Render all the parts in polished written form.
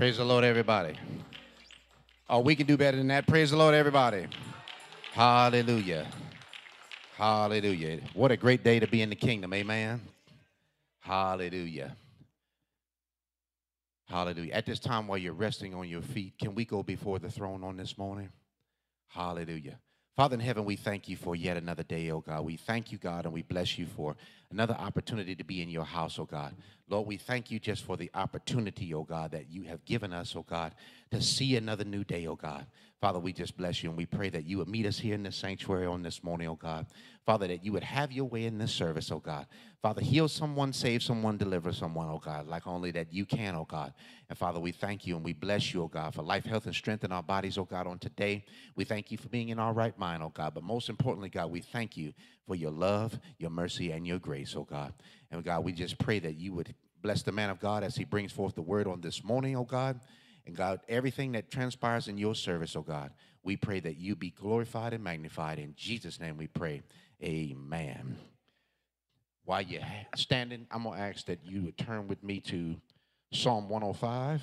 Praise the Lord, everybody. Oh, we can do better than that. Praise the Lord, everybody. Hallelujah. Hallelujah. What a great day to be in the kingdom. Amen. Hallelujah. Hallelujah. At this time, while you're resting on your feet, can we go before the throne on this morning? Hallelujah. Father in heaven, we thank you for yet another day, oh God. We thank you, God, and we bless you for another opportunity to be in your house, oh God. Lord, we thank you just for the opportunity, oh God, that you have given us, oh God, to see another new day, oh God. Father, we just bless you, and we pray that you would meet us here in the sanctuary on this morning, oh God. Father, that you would have your way in this service, oh God. Father, heal someone, save someone, deliver someone, oh God, like only that you can, oh God. And Father, we thank you and we bless you, oh God, for life, health, and strength in our bodies, oh God, on today. We thank you for being in our right mind, oh God. But most importantly, God, we thank you for your love, your mercy, and your grace, oh God. And God, we just pray that you would bless the man of God as he brings forth the word on this morning, oh God. And God, everything that transpires in your service, oh God, we pray that you be glorified and magnified. In Jesus' name we pray. Amen. While you're standing, I'm going to ask that you would turn with me to Psalm 105.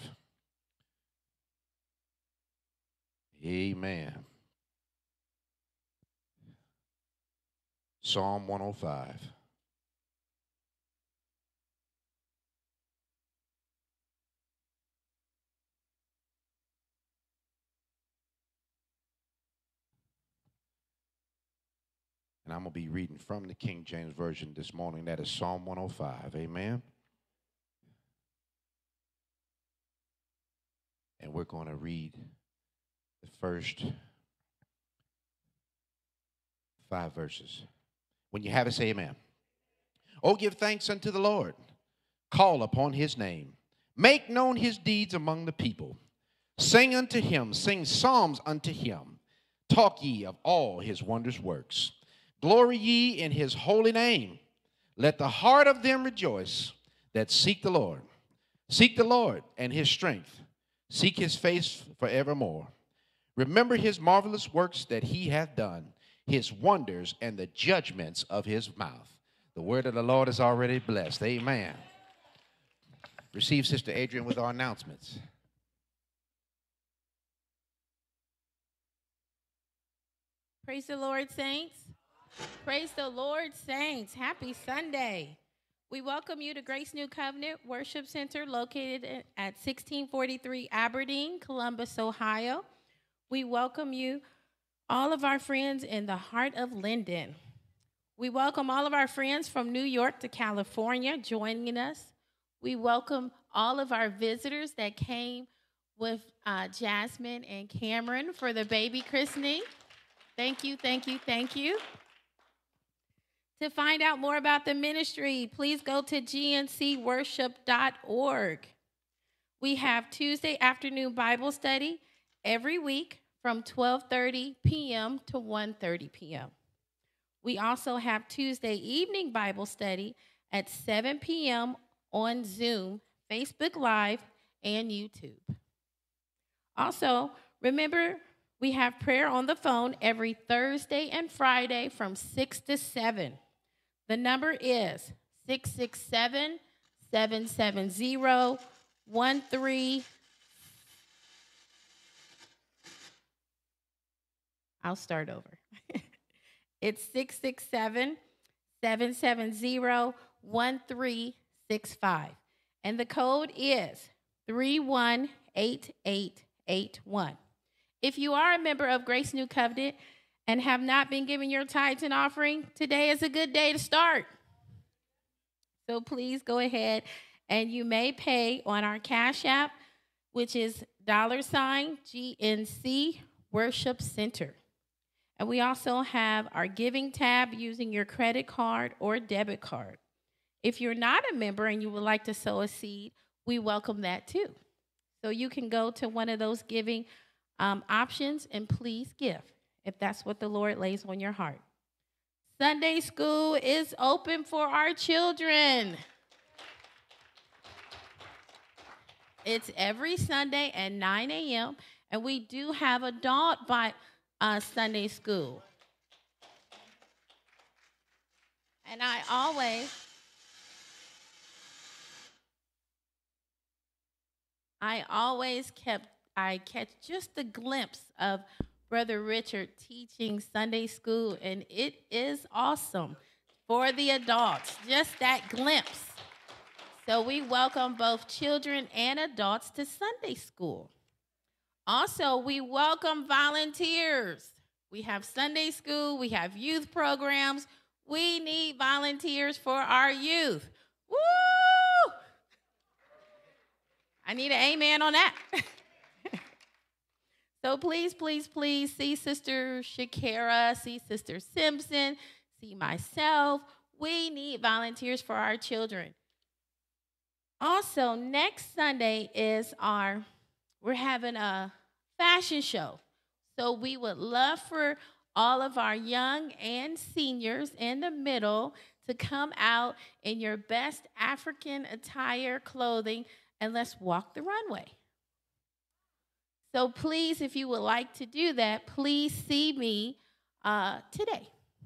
Amen. Psalm 105. And I'm going to be reading from the King James Version this morning. That is Psalm 105. Amen. And we're going to read the first 5 verses. When you have it, say amen. Oh, give thanks unto the Lord. Call upon his name. Make known his deeds among the people. Sing unto him. Sing psalms unto him. Talk ye of all his wondrous works. Glory ye in his holy name. Let the heart of them rejoice that seek the Lord. Seek the Lord and his strength. Seek his face forevermore. Remember his marvelous works that he hath done, his wonders and the judgments of his mouth. The word of the Lord is already blessed. Amen. Receive Sister Adrian with our announcements. Praise the Lord, saints. Praise the Lord, saints. Happy Sunday. We welcome you to Grace New Covenant Worship Center located at 1643 Aberdeen, Columbus, Ohio. We welcome you, all of our friends in the heart of Linden. We welcome all of our friends from New York to California joining us. We welcome all of our visitors that came with Jasmine and Cameron for the baby christening. Thank you, thank you, thank you. To find out more about the ministry, please go to gncworship.org. We have Tuesday afternoon Bible study every week from 12:30 p.m. to 1:30 p.m. We also have Tuesday evening Bible study at 7 p.m. on Zoom, Facebook Live, and YouTube. Also, remember, we have prayer on the phone every Thursday and Friday from 6 to 7. The number is 667-770-13. I'll start over. It's 667-770-1365. And the code is 318881. If you are a member of Grace New Covenant and have not been giving your tithes and offering, today is a good day to start. So please go ahead and you may pay on our Cash App, which is $GNC Worship Center. And we also have our giving tab using your credit card or debit card. If you're not a member and you would like to sow a seed, we welcome that too. So you can go to one of those giving options and please give if that's what the Lord lays on your heart. Sunday school is open for our children. It's every Sunday at 9 a.m. and we do have adult Sunday school. And I always I catch just a glimpse of Brother Richard teaching Sunday school, and it is awesome for the adults, just that glimpse. So we welcome both children and adults to Sunday school. Also, we welcome volunteers. We have Sunday school, we have youth programs. We need volunteers for our youth. Woo! I need an amen on that. So please, please, please see Sister Shakira, see Sister Simpson, see myself. We need volunteers for our children. Also, next Sunday we're having a fashion show. So we would love for all of our young and seniors in the middle to come out in your best African attire clothing and let's walk the runway. So please, if you would like to do that, please see me today.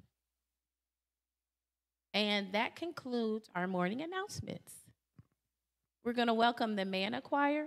And that concludes our morning announcements. We're going to welcome the Manna Choir.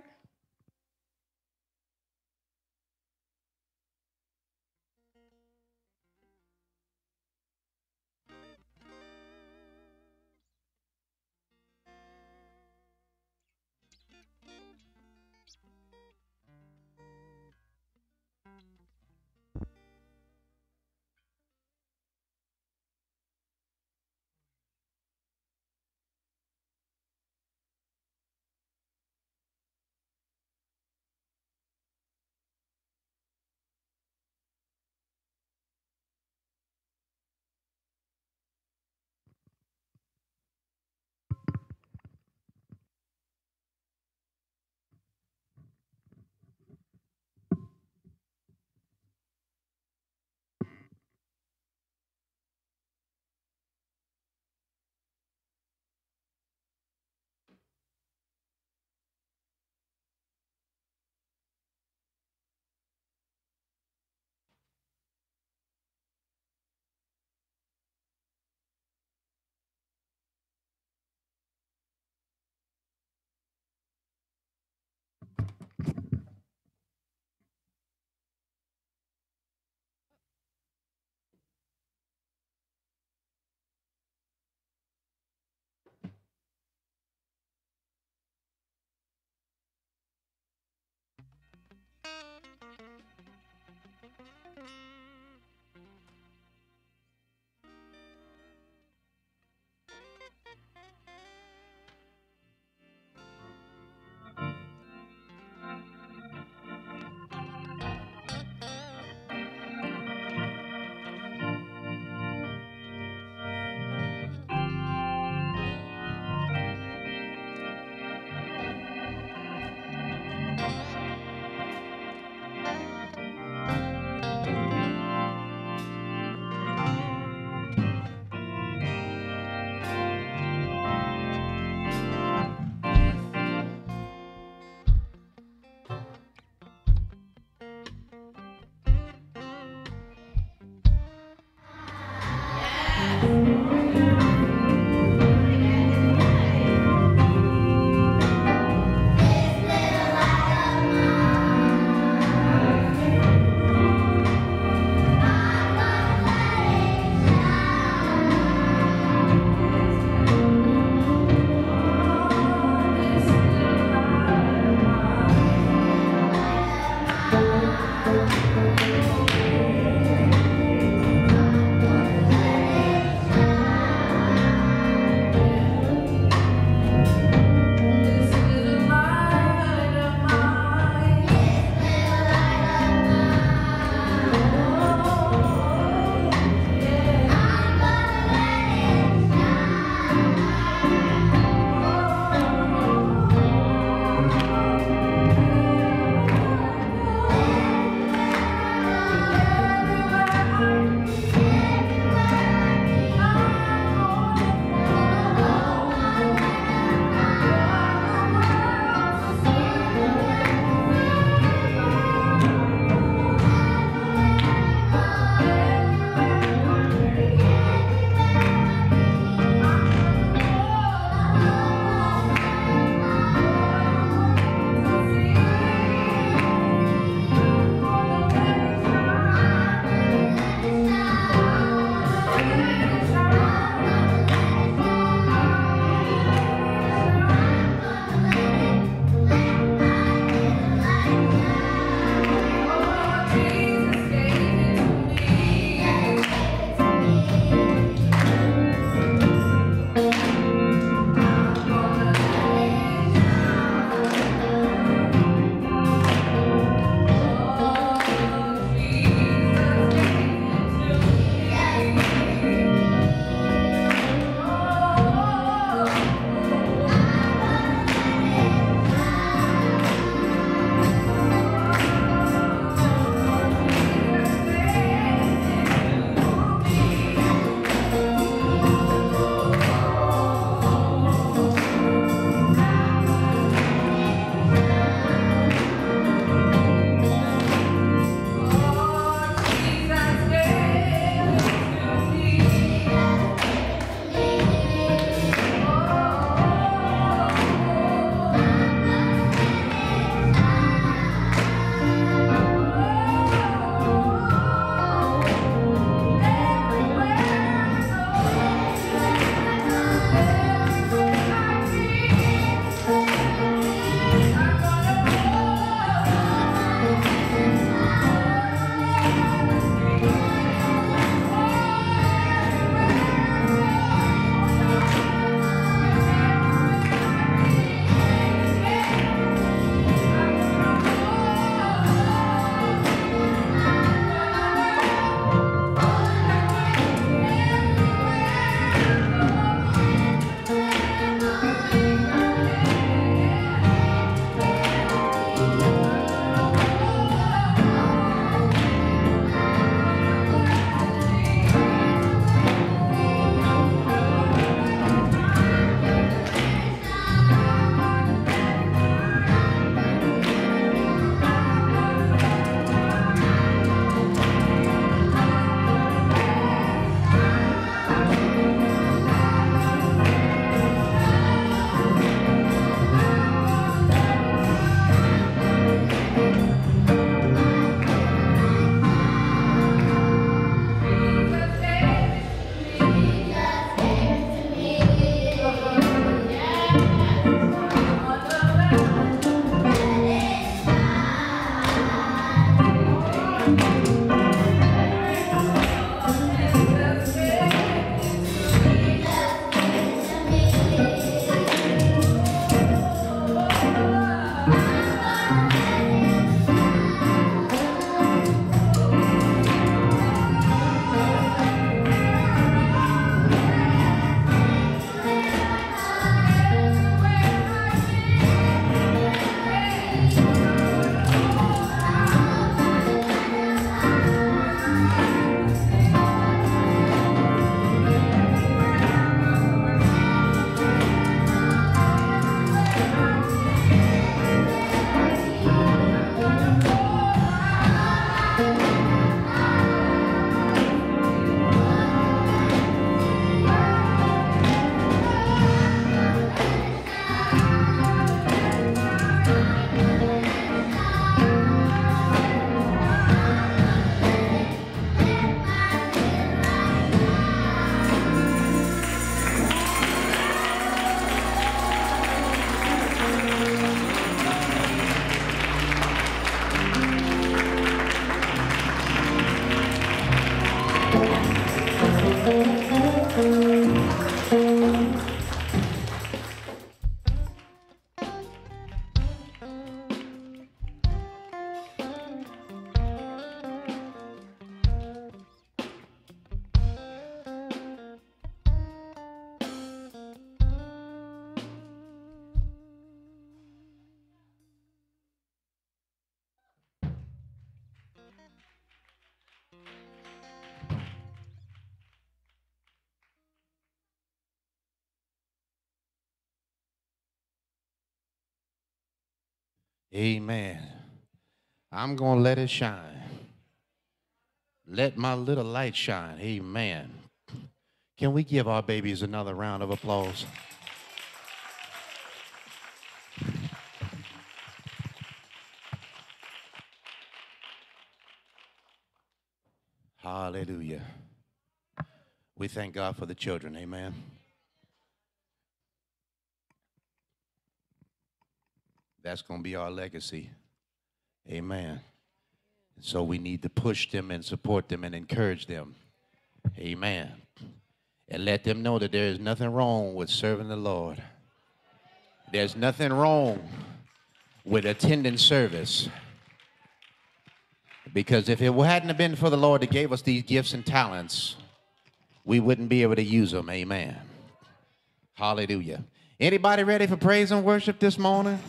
Amen. I'm going to let it shine. Let my little light shine. Amen. Can we give our babies another round of applause? Hallelujah. We thank God for the children. Amen. That's going to be our legacy. Amen. So we need to push them and support them and encourage them. Amen. And let them know that there is nothing wrong with serving the Lord. There's nothing wrong with attending service. Because if it hadn't been for the Lord that gave us these gifts and talents, we wouldn't be able to use them. Amen. Hallelujah. Anybody ready for praise and worship this morning?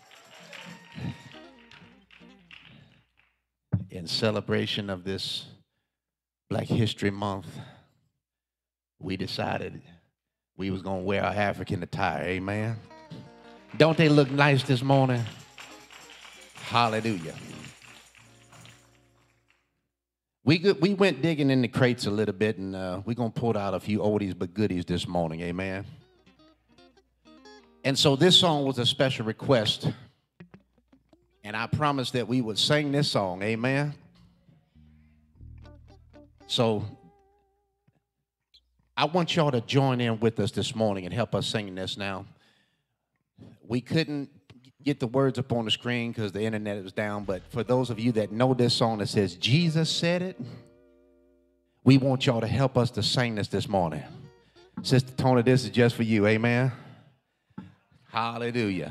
In celebration of this Black History Month, we decided we was going to wear our African attire. Amen. Don't they look nice this morning? Hallelujah. We went digging in the crates a little bit, and we're going to pull out a few oldies but goodies this morning. Amen. And so this song was a special request, and I promised that we would sing this song. Amen. So I want y'all to join in with us this morning and help us sing this now. We couldn't get the words up on the screen because the internet was down, but for those of you that know this song that says, Jesus said it, we want y'all to help us to sing this morning. Sister Tony, this is just for you. Amen. Hallelujah.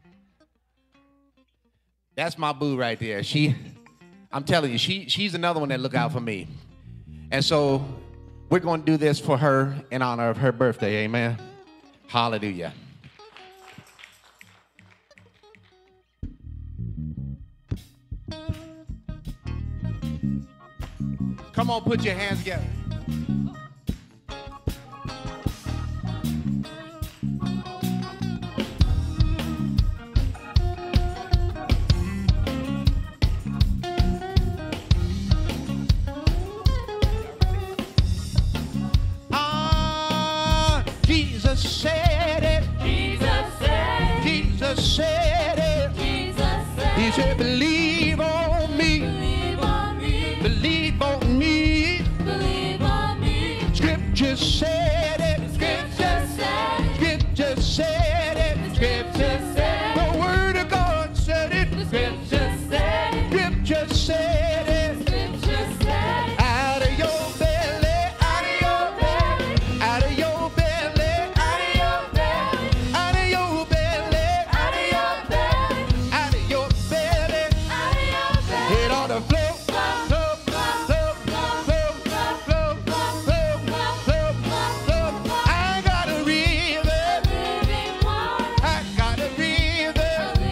That's my boo right there. I'm telling you, she's another one that look out for me. And so we're going to do this for her in honor of her birthday. Amen. Hallelujah. Come on, put your hands together. Jesus said it. Jesus said it. Jesus said it. Jesus said it. He said, believe on me. Believe on me. Believe on me. Believe on me. Scripture said it. Scripture said it. Scripture said it. Scripture said it. The word of God said it. Scripture said it. Scripture said it. Scripture said it. Out of your belly, out of your belly, out of your belly, out of your belly, out of your belly, out of your belly, out of your belly, out of your belly. It ought to flow, flow, flow, flow, flow, flow, flow, flow, flow. I got a river, I got a river,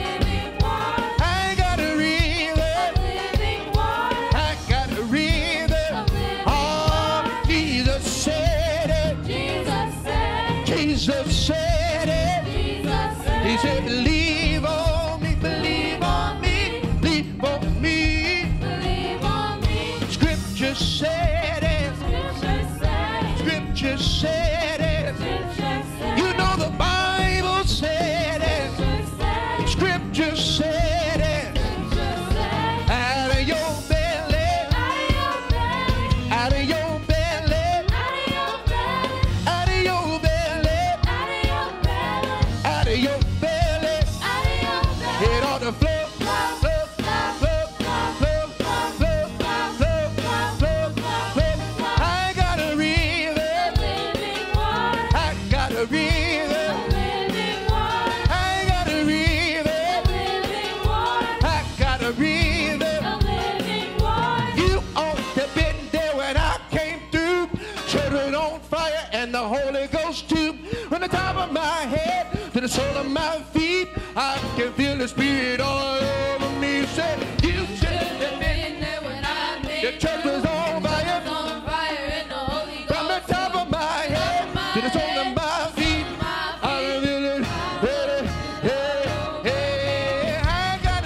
I got a river, I got a river. Oh, Jesus said it. Jesus said it. He said, believe on me, believe on me, believe on me. Scripture said it. Scripture said it. You know the Bible said it. Scripture said it. Out of your belly, out of your belly, out of your belly, out of your belly, it ought to flow, flow, flow, flow, flow, flow, flow, flow. I got a river, I got a river, I got a river, I got a river. You ought to been there when I came through, set it on fire and the Holy Ghost too. From the top of my head to the sole of my feet, I can feel the Spirit all over me. Say, you should have been there when I made the church was on fire. From the top of my head to the sole of my feet, I feel it. Hey, hey, I got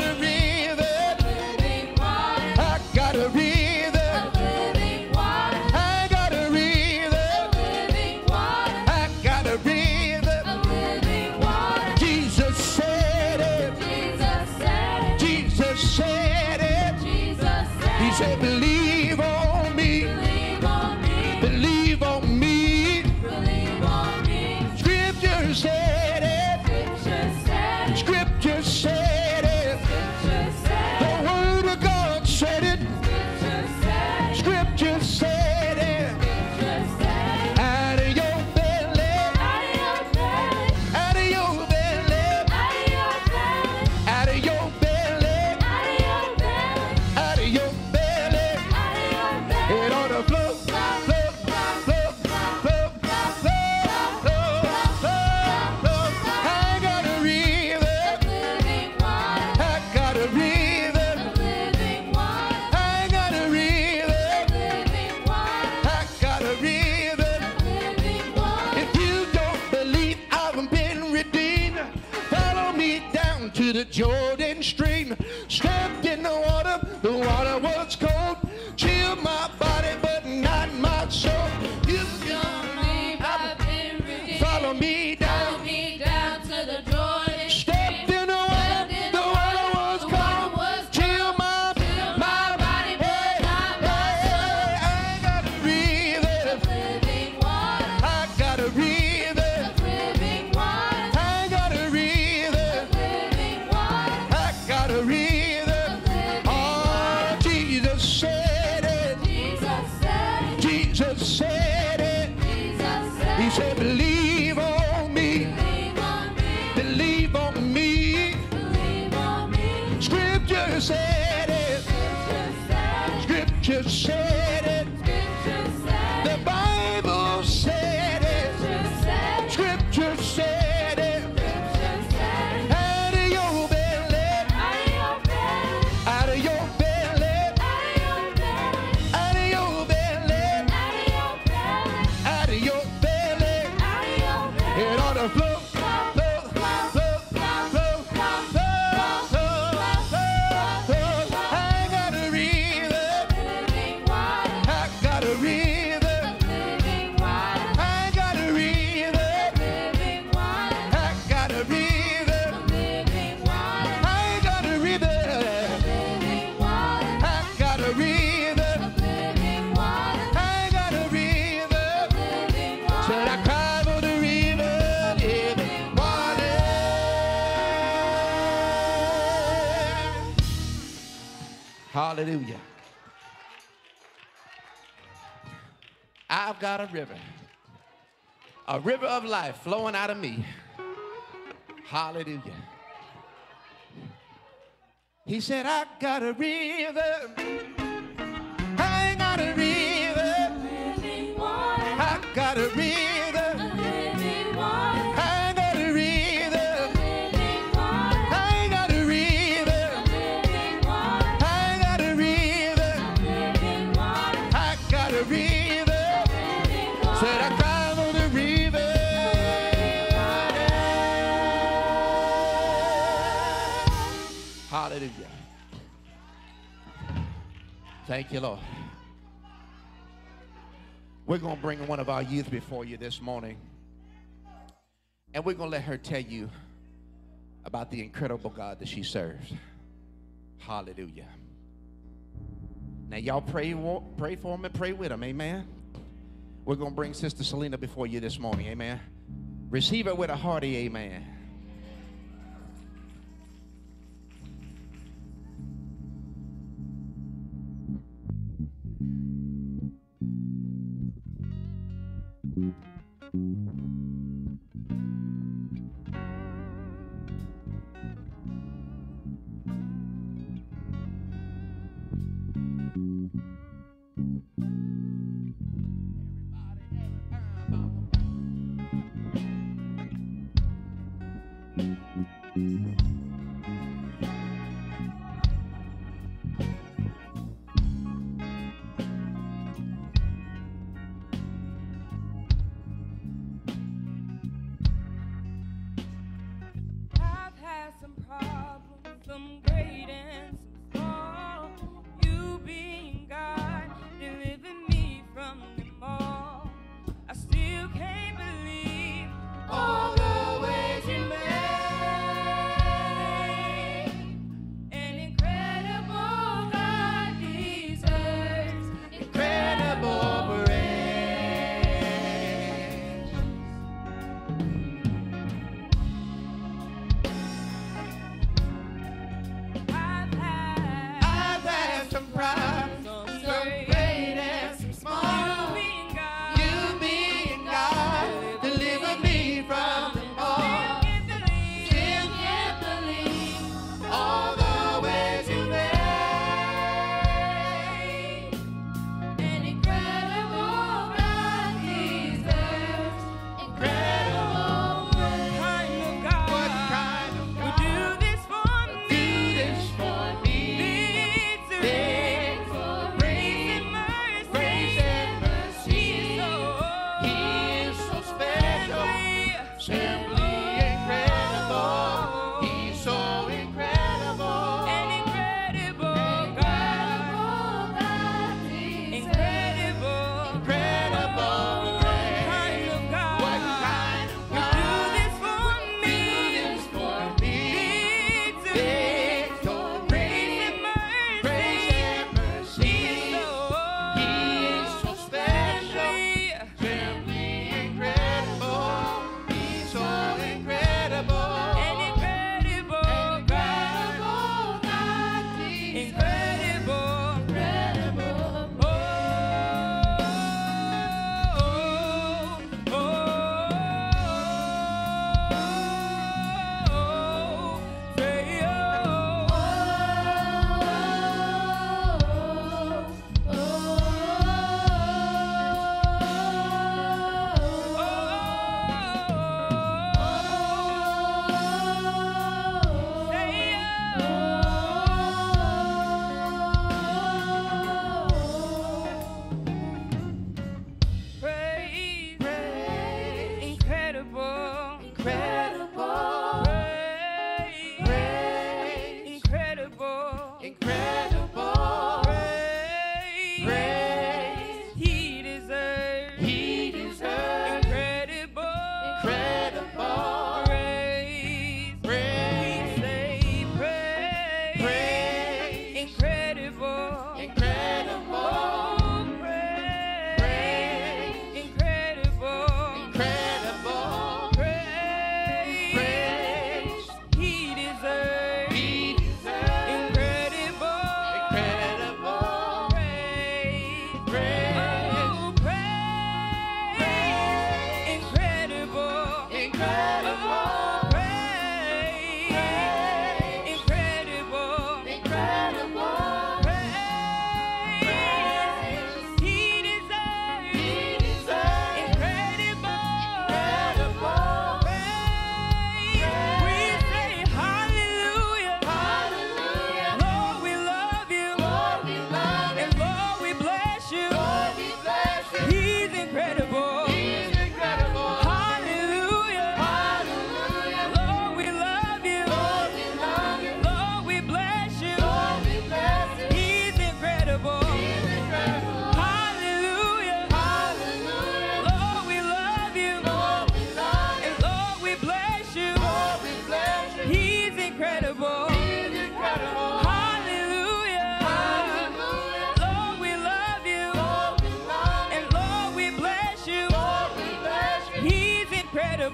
Scripture said it. The word of God said it. Scripture said it. Out of your belly. Out of your belly. Out of your belly. Out of your belly. It ought to flow. To the Jordan stream, stepped in the water was cold, chilled my body but not my soul. You follow me down to the Jordan stream. Stepped in the water was cold, chilled my body but not my soul. I gotta breathe it, I gotta breathe it, I gotta breathe it. Gotta read it. Oh, Jesus said it. Jesus said it. He said, believe on me. Believe on me. Scripture said it. Scripture said it. The Bible said it. Scripture said it. Hallelujah. I've got a river of life flowing out of me. Hallelujah. He said, I got a river. I got a river. I got a river. I got a river. I got a river. I got a river. I got a river. Said I cried on the river. Hallelujah. Thank you, Lord. We're going to bring one of our youth before you this morning. And we're going to let her tell you about the incredible God that she serves. Hallelujah. Now, y'all pray for him and pray with him. Amen. We're going to bring Sister Selena before you this morning. Amen. Receive her with a hearty amen. All the ways you made.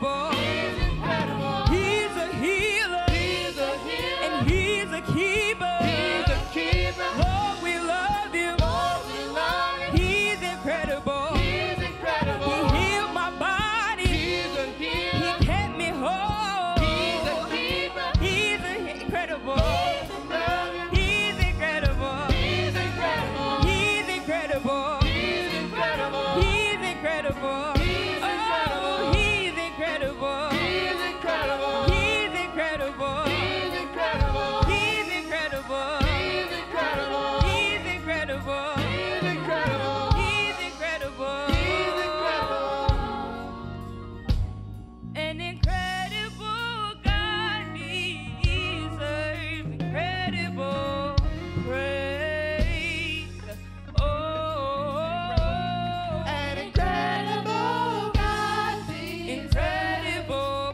incredible. He's a healer. And he's a keeper. Lord, we love you. He's incredible. He healed my body. He kept me whole. He's incredible. He's incredible. He's incredible. He's incredible. He's incredible. He's incredible. Oh, he's incredible. He's incredible. He's incredible. He's incredible. He's incredible. He's incredible. He's incredible. He's incredible. He's incredible. He's incredible. An incredible God deserves incredible praise. Oh, an incredible God deserves incredible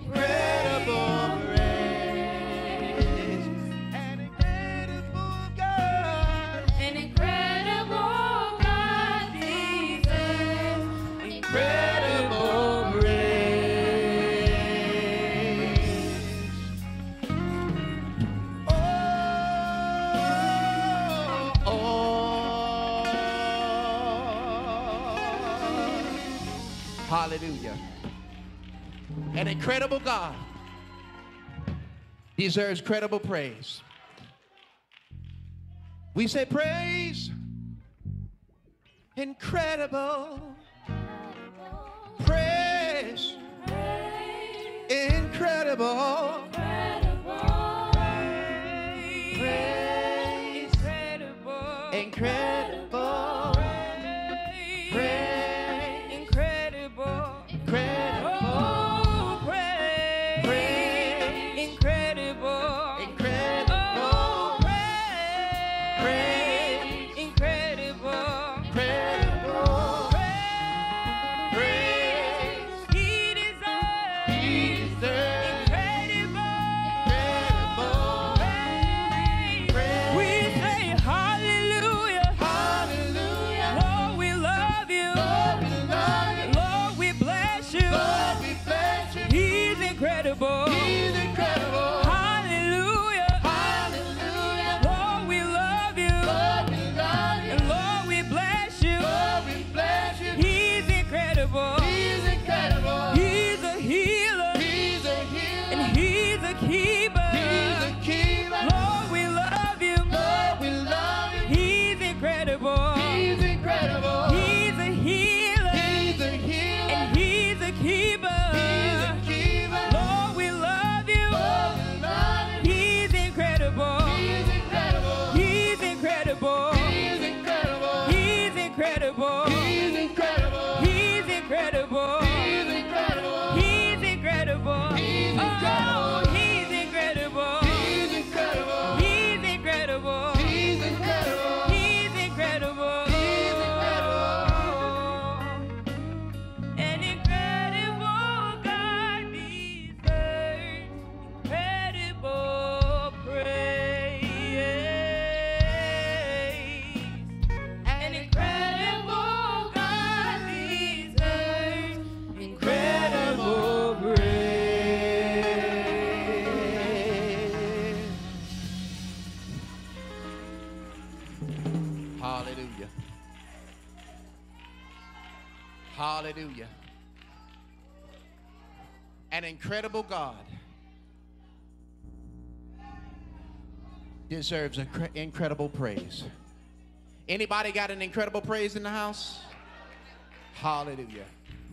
praise. An incredible God. An incredible God deserves incredible praise. Hallelujah. An incredible God deserves credible praise. We say praise. Incredible. Praise. Incredible. Praise. Incredible. Praise. Incredible. Incredible. Oh, praise. Praise. Incredible. Incredible. Oh, praise. Praise. Incredible. Incredible. Praise. He deserves. Incredible. Praise. We say hallelujah. Lord, we love you. Lord, we bless you. He's incredible. Hallelujah. Lord, we love you. And Lord, we bless you. He's incredible. He's a healer. And he's a keeper. Lord, we love you. He's incredible. He's a healer. And he's a keeper. Lord, we love you. He's incredible. He's incredible. He's incredible. He's incredible. He's incredible. He's incredible. He's incredible. He's incredible. He's incredible. Oh, he's incredible. He's incredible. He's incredible. He's incredible. He's incredible. He's incredible. An incredible God deserves incredible praise. An incredible God deserves incredible praise. Hallelujah. Hallelujah. An incredible God deserves incredible praise. Anybody got an incredible praise in the house? Hallelujah.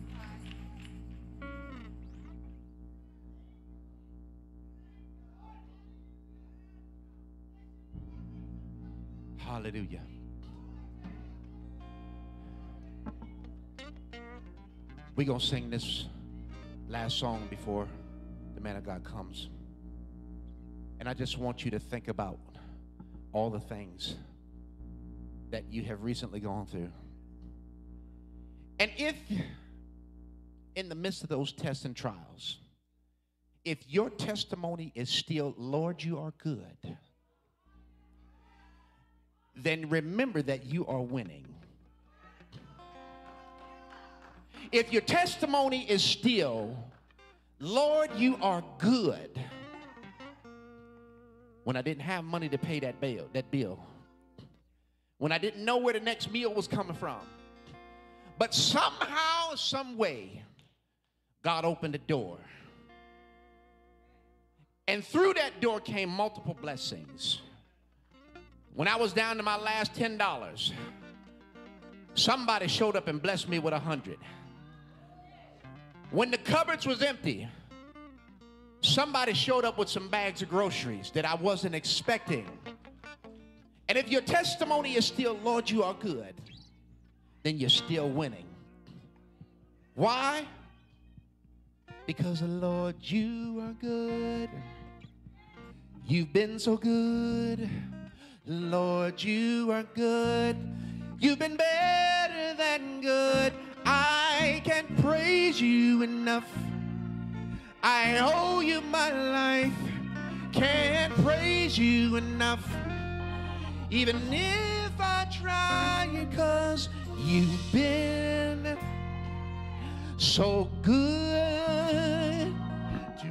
Hallelujah. We're going to sing this last song before the man of God comes. And I just want you to think about all the things that you have recently gone through. And if in the midst of those tests and trials, if your testimony is still, Lord, you are good, then remember that you are winning. If your testimony is still, Lord, you are good. When I didn't have money to pay that bill. When I didn't know where the next meal was coming from. But somehow, some way, God opened the door. And through that door came multiple blessings. When I was down to my last $10, somebody showed up and blessed me with 100. When the cupboards was empty, somebody showed up with some bags of groceries that I wasn't expecting. And if your testimony is still, Lord, you are good, then you're still winning. Why? Because, Lord, you are good. You've been so good. Lord, you are good. You've been better than good. I can't praise you enough. I owe you my life. Can't praise you enough. Even if I try, 'cause you've been so good to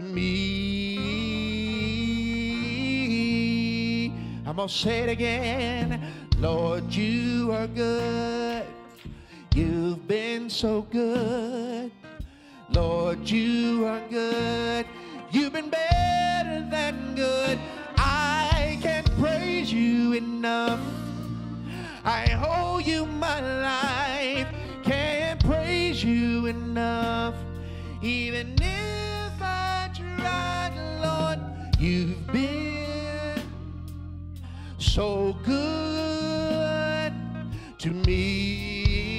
me. I'm gonna say it again. Lord, you are good. You've been so good. Lord, you are good. You've been better than good. I can't praise you enough. I owe you my life. Can't praise you enough. Even if I tried, Lord, you've been so good to me.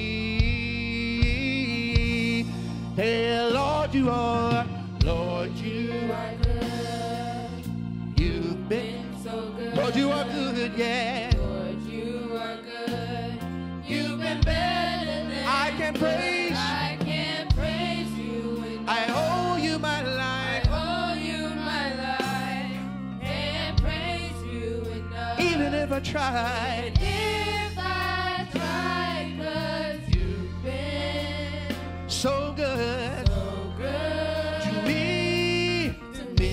Hey, Lord, you are. Lord, you are good. You've been so good. Lord, you are good, yeah. Lord, you are good. You've been better than I can praise. I can't praise you enough. I owe you my life. I owe you my life. Can't praise you enough. Even if I tried. If I tried, 'cause you've been So good. so good To me. to me.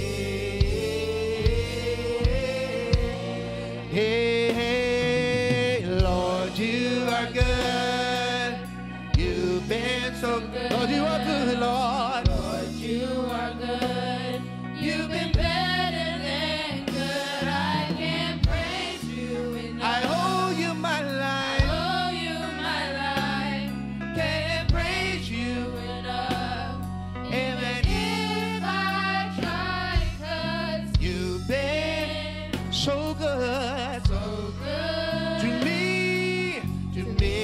Hey, hey, Lord, you are good. You've been so good. Lord, you are good, Lord. Lord, you are good. You've been better than good. I can't praise you enough. I owe you my life. owe you my life. Can't praise you enough. Even if I try, 'cause You've been so good so good to me, to me.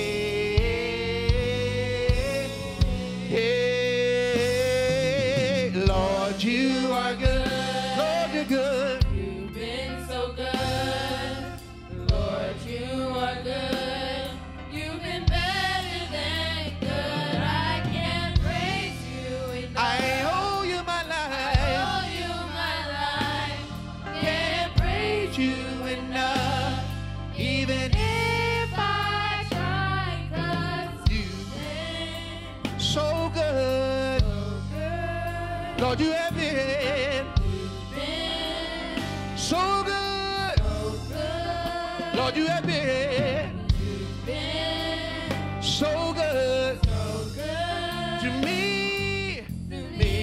Hey, Lord, you are good. Lord, you're good. You've been so good. Lord, you are good. You've been better than good. I can't praise you enough. I owe you my life. owe you my life. Can't praise you enough. Even If I try, 'cause you've been been so good. so good. Lord, you have been Been so good. so good. Lord, you have been Been so good so good to me. to Me.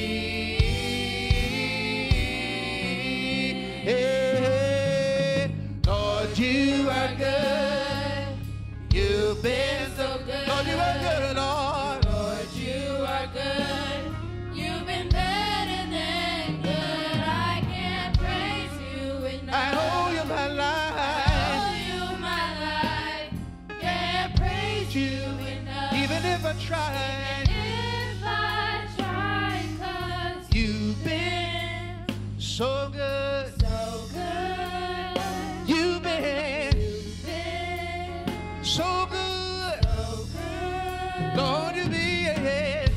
Hey, Lord, you are good. You've been so good. Lord, you are good, Lord. Lord, you are good. You've been better than good. I can't praise you enough. I owe you my life. owe you my life. Can't praise you enough. Even if I tried, If I try, 'cause you've been so good. so good. You've been Been so good. so good. Lord, you've been Been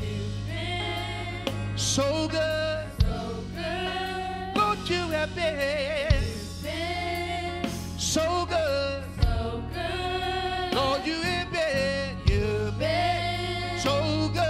so good. so good. Lord, you have been Been so good. so good. Lord, you've been Been so good.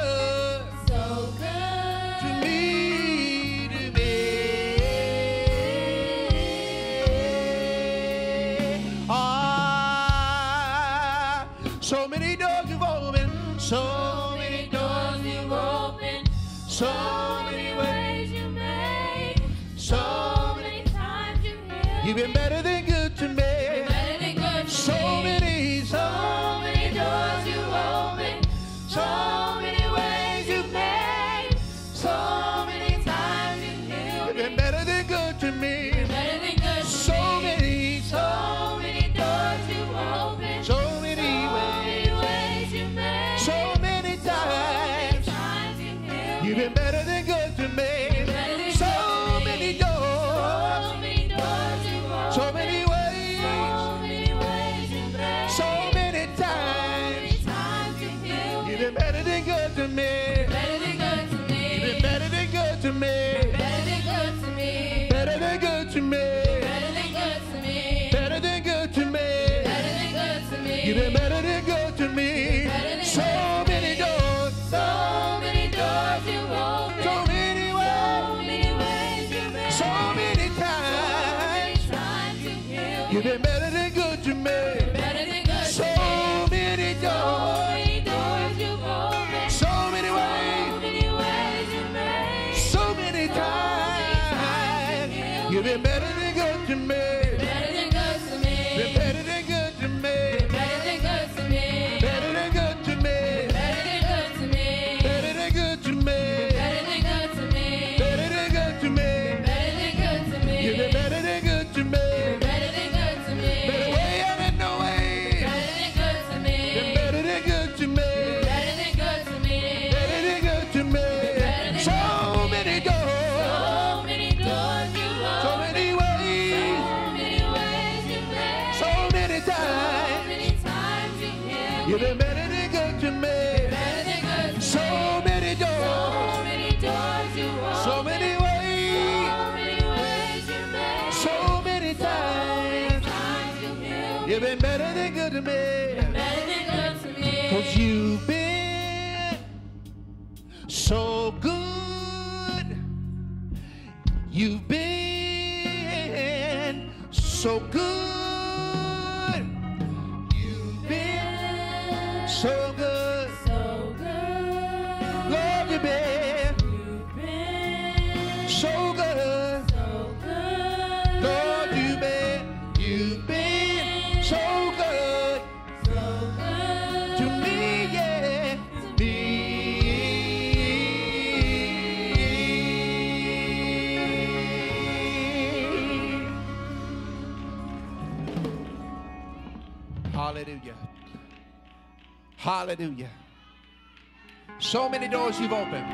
So many doors you've opened. So many doors you've opened. So many ways you made. So many times you've healed. You've been better than good to me. Better than good to So many doors you've opened. So many ways you've made. So many times you've healed. You've been better than good to me. Better than good to So many doors you've opened. So many ways you've made. So many times You've been better than good to me. So many doors. So many ways. So many times. You've been better than good to me. You've been better than good to me. Better than good to me. Better than good to me. You've been better than good to me. So many doors. So many doors you've opened. So many ways. So many times. You've been better than good to me. So many doors. So many ways. So many times. You've been better than good to me. Been better than good to me. Better than good to me. Better than good to me. Better than good to me. You've been better than good to me. Better way out of no way. Been better than good to me. Better than good to me. So many doors. So many ways. So many times. You've been better than good to me. So many doors. So many ways. So many times. You've been better than good to me. 'Cause you've been so good. You've been so good. You've been so good. Lord, you've been so good. Lord, you've been so good to me, yeah, me. Hallelujah. Hallelujah. So many doors you've opened.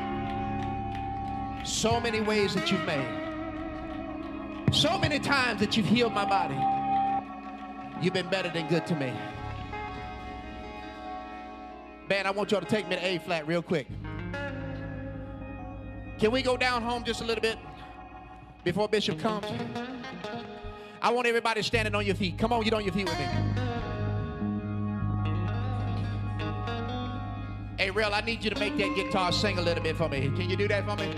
So many ways that you've made. So many times that you've healed my body. You've been better than good to me. Man, I want y'all to take me to A flat real quick. Can we go down home just a little bit before Bishop comes? I want everybody standing on your feet. Come on, get on your feet with me. Hey, Real, I need you to make that guitar sing a little bit for me. Can you do that for me?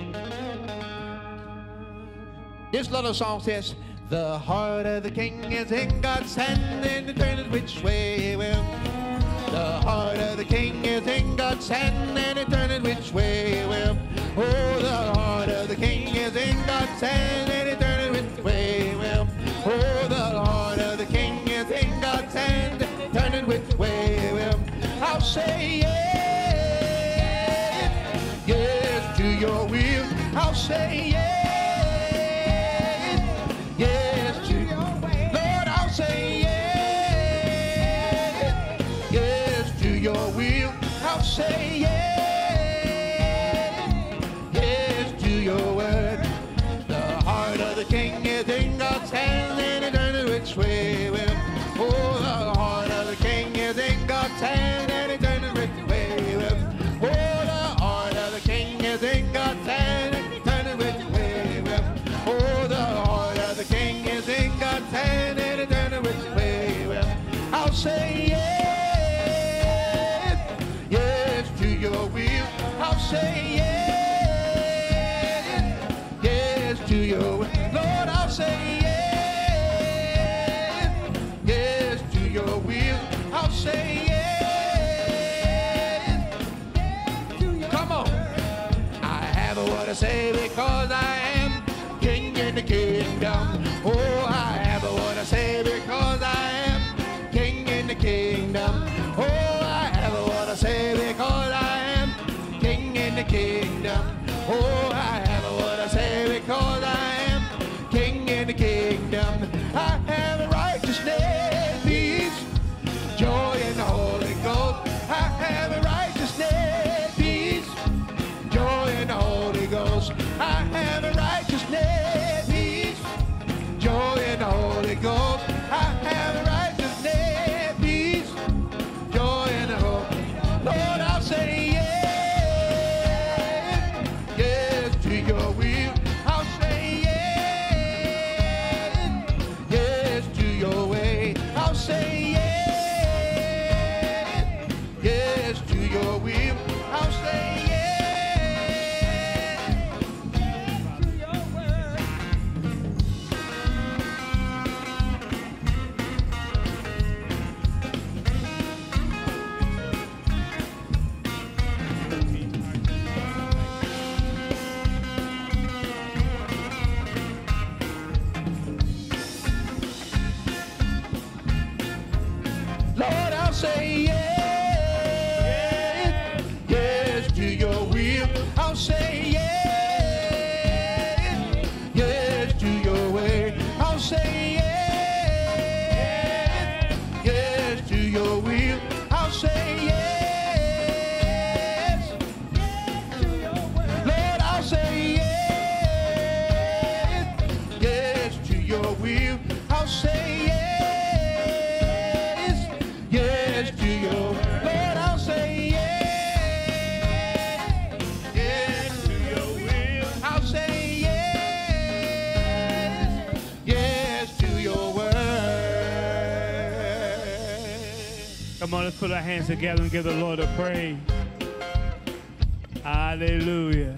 This little song says, the heart of the king is in God's hand, and to turn it which way he will. The heart of the king is in God's hand, and to turn it which way he will. Oh, the heart of the king is in God's hand, and to turn it which way he will. Oh, the heart of the king is in God's hand, and to turn it which way he will. I'll say yes, yes to your will. I'll say yes. Say yes, yes to your word. The heart of the king is in God's hand, and it turns which way he will. Oh, the heart of the king is in God's hand, and it turns which way he will. Oh, the heart of the king is in God's hand, and it turns which way he will. Oh, the heart of the king is in God's hand, and it turns which way he will. I'll say yes. Your will, I'll say yes, yes to your will. Lord, I'll say yes, yes to your will. I'll say yes, Ghost. I have righteousness, peace, joy, and hope. Lord, I'll say yes, yes to your will. I'll say yes, yes to your way. I'll say yes, yes to your will. I'll say yes. Lord, I'll say yes, yes to your will. I'll say yes, yes to your way. I'll say yes, yes to your will. I'll say yes, Lord, I'll say yes, yes to your will. I'll say yes. Yes to your, Lord, I'll say yes, yes to your will. I'll say yes, yes to your word. Come on, let's put our hands together and give the Lord a praise. Hallelujah.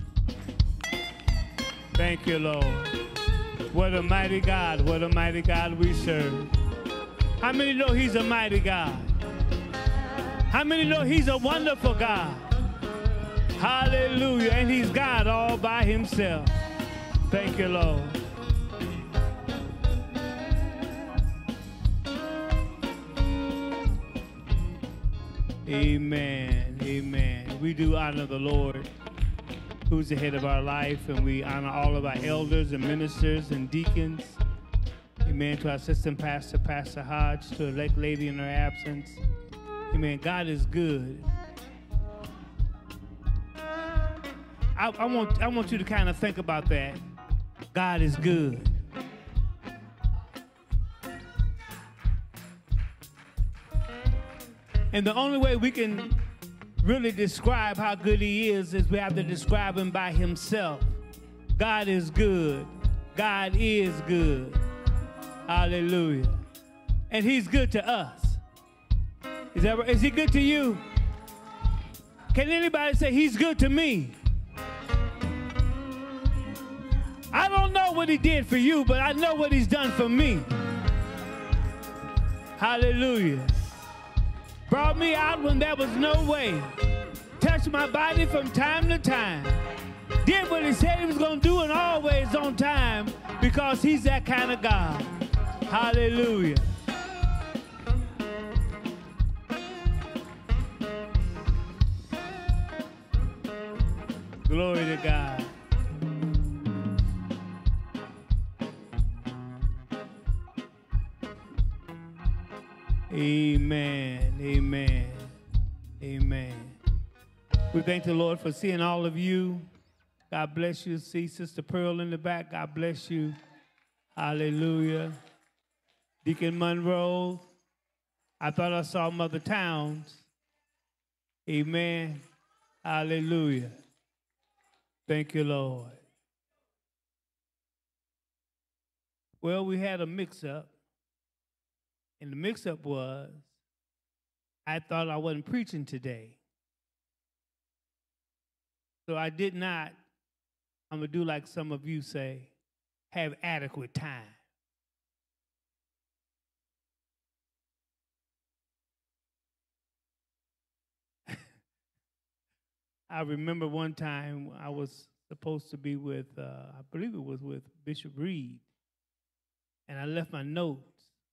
Thank you, Lord. What a mighty God, what a mighty God we serve. How many know he's a mighty God? How many know he's a wonderful God? Hallelujah. And he's God all by himself. Thank you, Lord. Amen. Amen. We do honor the Lord, who's the head of our life, and we honor all of our elders and ministers and deacons. Amen. To our assistant pastor, Pastor Hodge, to elect lady in her absence. Amen. God is good. I want you to kind of think about that. God is good. And the only way we can really describe how good he is we have to describe him by himself. God is good. God is good. Hallelujah. And he's good to us. Is he good to you? Can anybody say he's good to me? I don't know what he did for you, but I know what he's done for me. Hallelujah. Brought me out when there was no way. Touched my body from time to time. Did what he said he was going to do and always on time, because he's that kind of God. Hallelujah. Glory to God. Amen. Amen. Amen. We thank the Lord for seeing all of you. God bless you. See Sister Pearl in the back. God bless you. Hallelujah. Deacon Monroe. I thought I saw Mother Towns. Amen. Hallelujah. Thank you, Lord. Well, we had a mix-up. And the mix-up was, I thought I wasn't preaching today. So I did not, I'm going to do like some of you say, have adequate time. I remember one time I was supposed to be with, I believe it was with Bishop Reed, and I left my notes.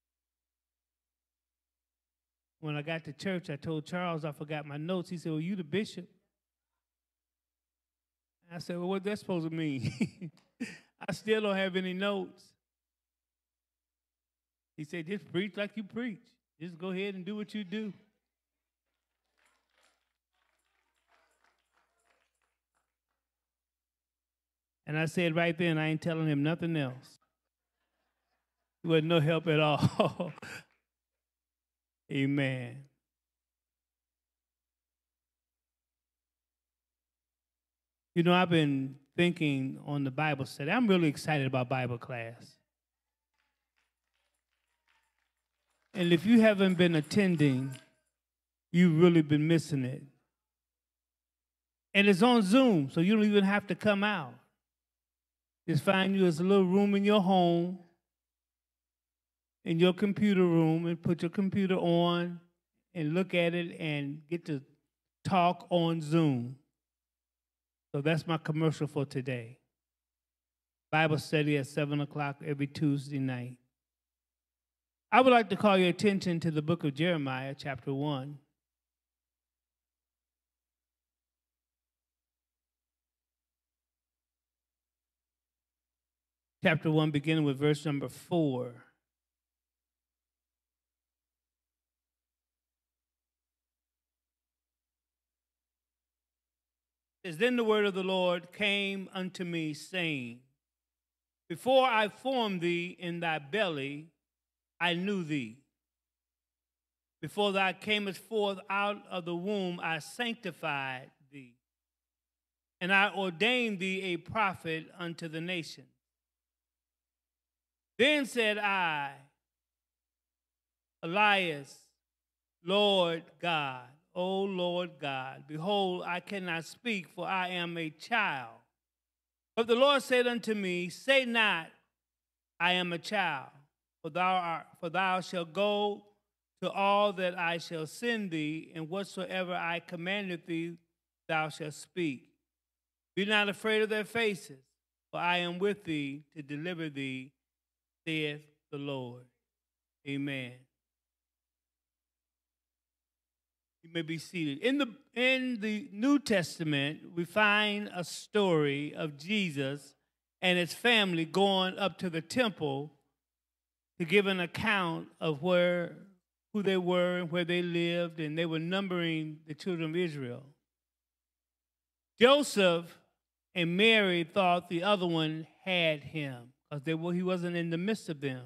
When I got to church, I told Charles I forgot my notes. He said, well, you the bishop? I said, well, what's that supposed to mean? I still don't have any notes. He said, just preach like you preach. Just go ahead and do what you do. And I said right then, I ain't telling him nothing else. With no help at all. Amen. You know, I've been thinking on the Bible study. I'm really excited about Bible class. And if you haven't been attending, you've really been missing it. And it's on Zoom, so you don't even have to come out. Just find you as a little room in your home, in your computer room, and put your computer on and look at it and get to talk on Zoom. So that's my commercial for today. Bible study at 7 o'clock every Tuesday night. I would like to call your attention to the book of Jeremiah, chapter 1. Chapter 1, beginning with verse number 4. It says, "Then the word of the Lord came unto me, saying, Before I formed thee in thy belly, I knew thee. Before thou camest forth out of the womb, I sanctified thee. And I ordained thee a prophet unto the nations. Then said I, Elias, Lord God, O Lord God, behold, I cannot speak, for I am a child. But the Lord said unto me, Say not, I am a child, for thou shalt go to all that I shall send thee, and whatsoever I commanded thee, thou shalt speak. Be not afraid of their faces, for I am with thee to deliver thee, saith the Lord." Amen. You may be seated. In the New Testament, we find a story of Jesus and his family going up to the temple to give an account of who they were and where they lived, and they were numbering the children of Israel. Joseph and Mary thought the other one had him because he wasn't in the midst of them.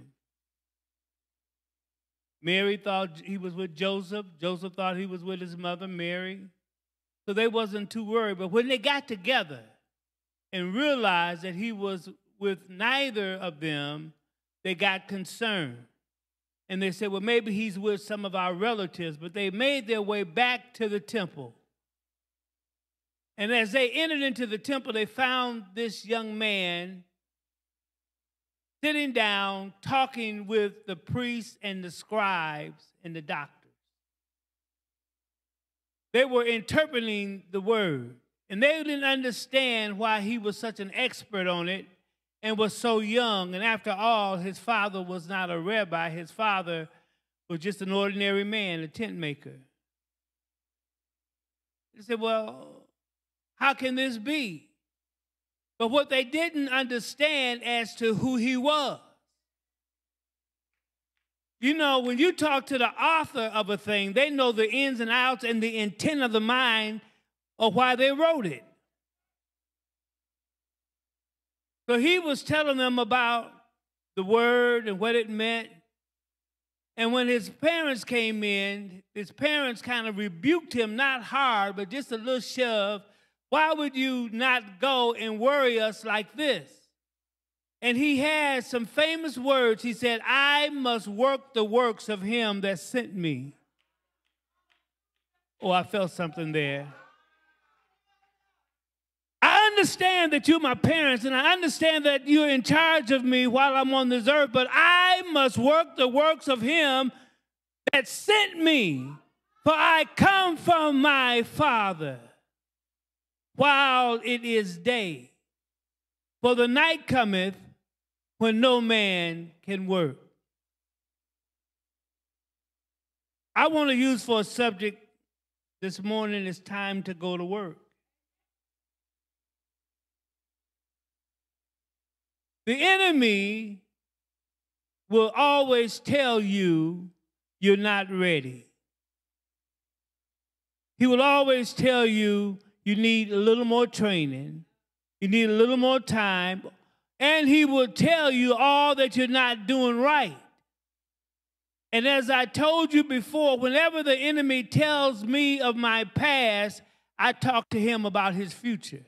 Mary thought he was with Joseph. Joseph thought he was with his mother, Mary. So they wasn't too worried. But when they got together and realized that he was with neither of them, they got concerned. And they said, well, maybe he's with some of our relatives. But they made their way back to the temple. And as they entered into the temple, they found this young man sitting down, talking with the priests and the scribes and the doctors. They were interpreting the word, and they didn't understand why he was such an expert on it and was so young. And after all, his father was not a rabbi. His father was just an ordinary man, a tent maker. They said, well, how can this be? But what they didn't understand as to who he was. You know, when you talk to the author of a thing, they know the ins and outs and the intent of the mind of why they wrote it. So he was telling them about the word and what it meant. And when his parents came in, his parents kind of rebuked him, not hard, but just a little shove. Why would you not go and worry us like this? And he had some famous words. He said, I must work the works of him that sent me. Oh, I felt something there. I understand that you're my parents, and I understand that you're in charge of me while I'm on this earth, but I must work the works of him that sent me, for I come from my Father. While it is day, for the night cometh when no man can work. I want to use for a subject this morning, it's time to go to work. The enemy will always tell you you're not ready. He will always tell you you need a little more training. You need a little more time. And he will tell you all that you're not doing right. And as I told you before, whenever the enemy tells me of my past, I talk to him about his future.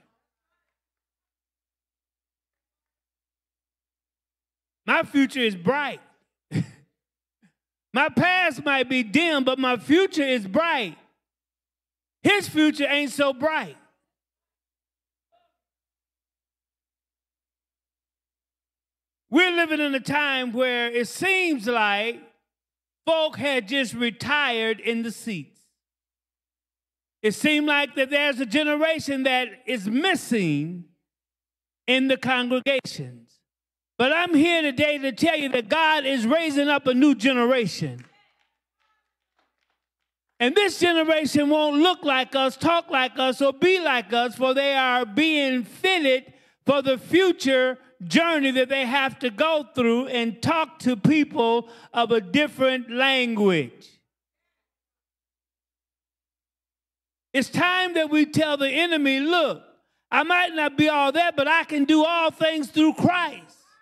My future is bright. My past might be dim, but my future is bright. His future ain't so bright. We're living in a time where it seems like folk had just retired in the seats. It seemed like that there's a generation that is missing in the congregations. But I'm here today to tell you that God is raising up a new generation. And this generation won't look like us, talk like us, or be like us, for they are being fitted for the future journey that they have to go through and talk to people of a different language. It's time that we tell the enemy, look, I might not be all that, but I can do all things through Christ.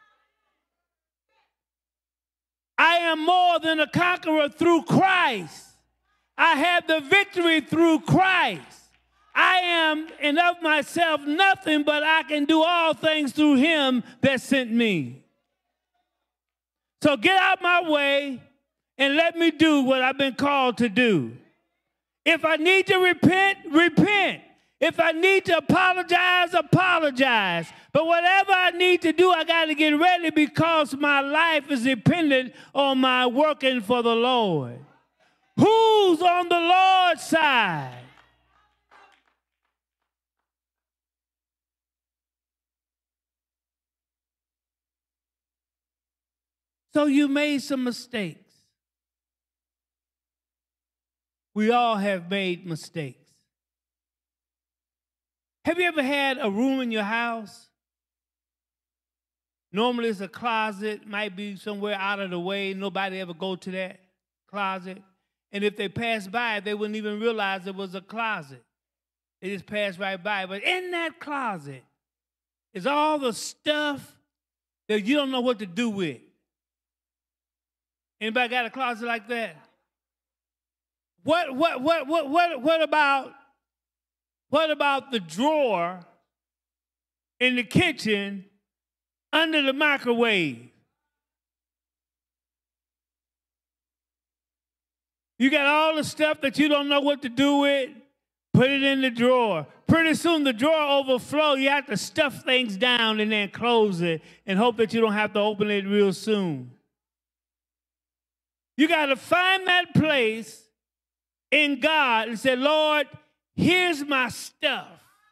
I am more than a conqueror through Christ. I have the victory through Christ. I am, and of myself, nothing, but I can do all things through him that sent me. So get out my way and let me do what I've been called to do. If I need to repent, repent. If I need to apologize, apologize. But whatever I need to do, I got to get ready because my life is dependent on my working for the Lord. Who's on the Lord's side? So you made some mistakes. We all have made mistakes. Have you ever had a room in your house? Normally it's a closet, might be somewhere out of the way. Nobody ever go to that closet. And if they pass by, they wouldn't even realize it was a closet. They just passed right by. But in that closet is all the stuff that you don't know what to do with. Anybody got a closet like that? What about the drawer in the kitchen under the microwave? You got all the stuff that you don't know what to do with, put it in the drawer. Pretty soon the drawer overflows. You have to stuff things down and then close it and hope that you don't have to open it real soon. You got to find that place in God and say, Lord, here's my stuff.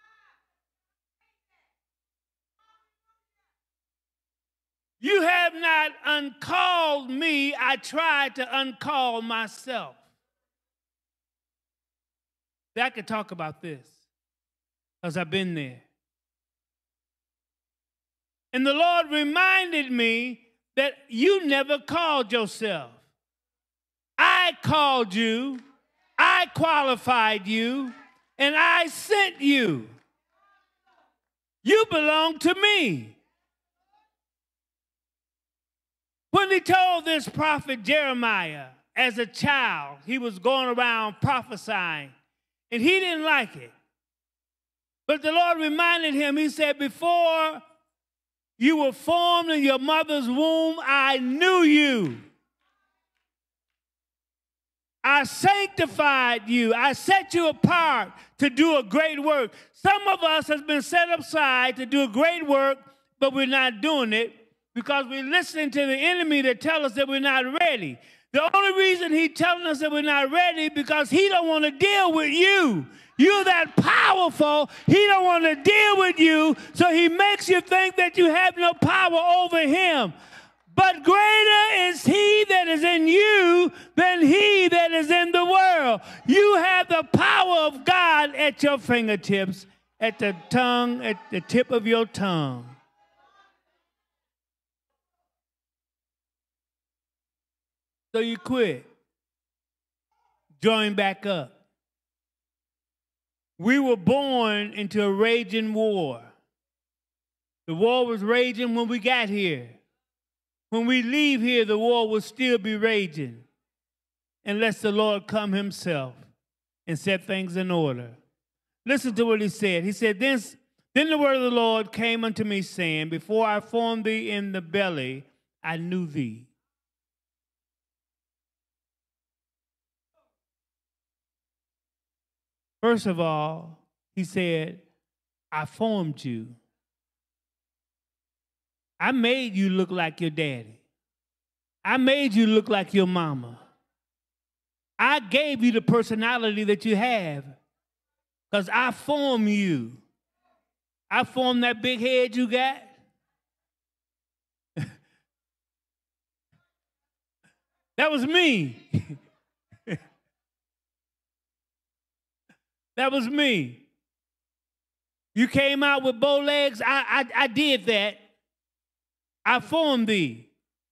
You have not uncalled me. I tried to uncall myself. I could talk about this because I've been there. And the Lord reminded me that you never called yourself. I called you, I qualified you, and I sent you. You belong to me. When he told this prophet Jeremiah as a child, he was going around prophesying, and he didn't like it. But the Lord reminded him, he said, before you were formed in your mother's womb, I knew you. I sanctified you. I set you apart to do a great work. Some of us has been set aside to do a great work, but we're not doing it because we're listening to the enemy that tell us that we're not ready. The only reason he's telling us that we're not ready because he don't want to deal with you. You're that powerful. He don't want to deal with you, so he makes you think that you have no power over him. But greater is he that is in you than he that is in the world. You have the power of God at your fingertips, at the tongue, at the tip of your tongue. So you quit. Join back up. We were born into a raging war. The war was raging when we got here. When we leave here, the war will still be raging unless the Lord come himself and set things in order. Listen to what he said. He said, Then the word of the Lord came unto me, saying, Before I formed thee in the belly, I knew thee. First of all, he said, I formed you. I made you look like your daddy. I made you look like your mama. I gave you the personality that you have because I formed you. I formed that big head you got. That was me. That was me. You came out with bow legs. I did that. I formed thee.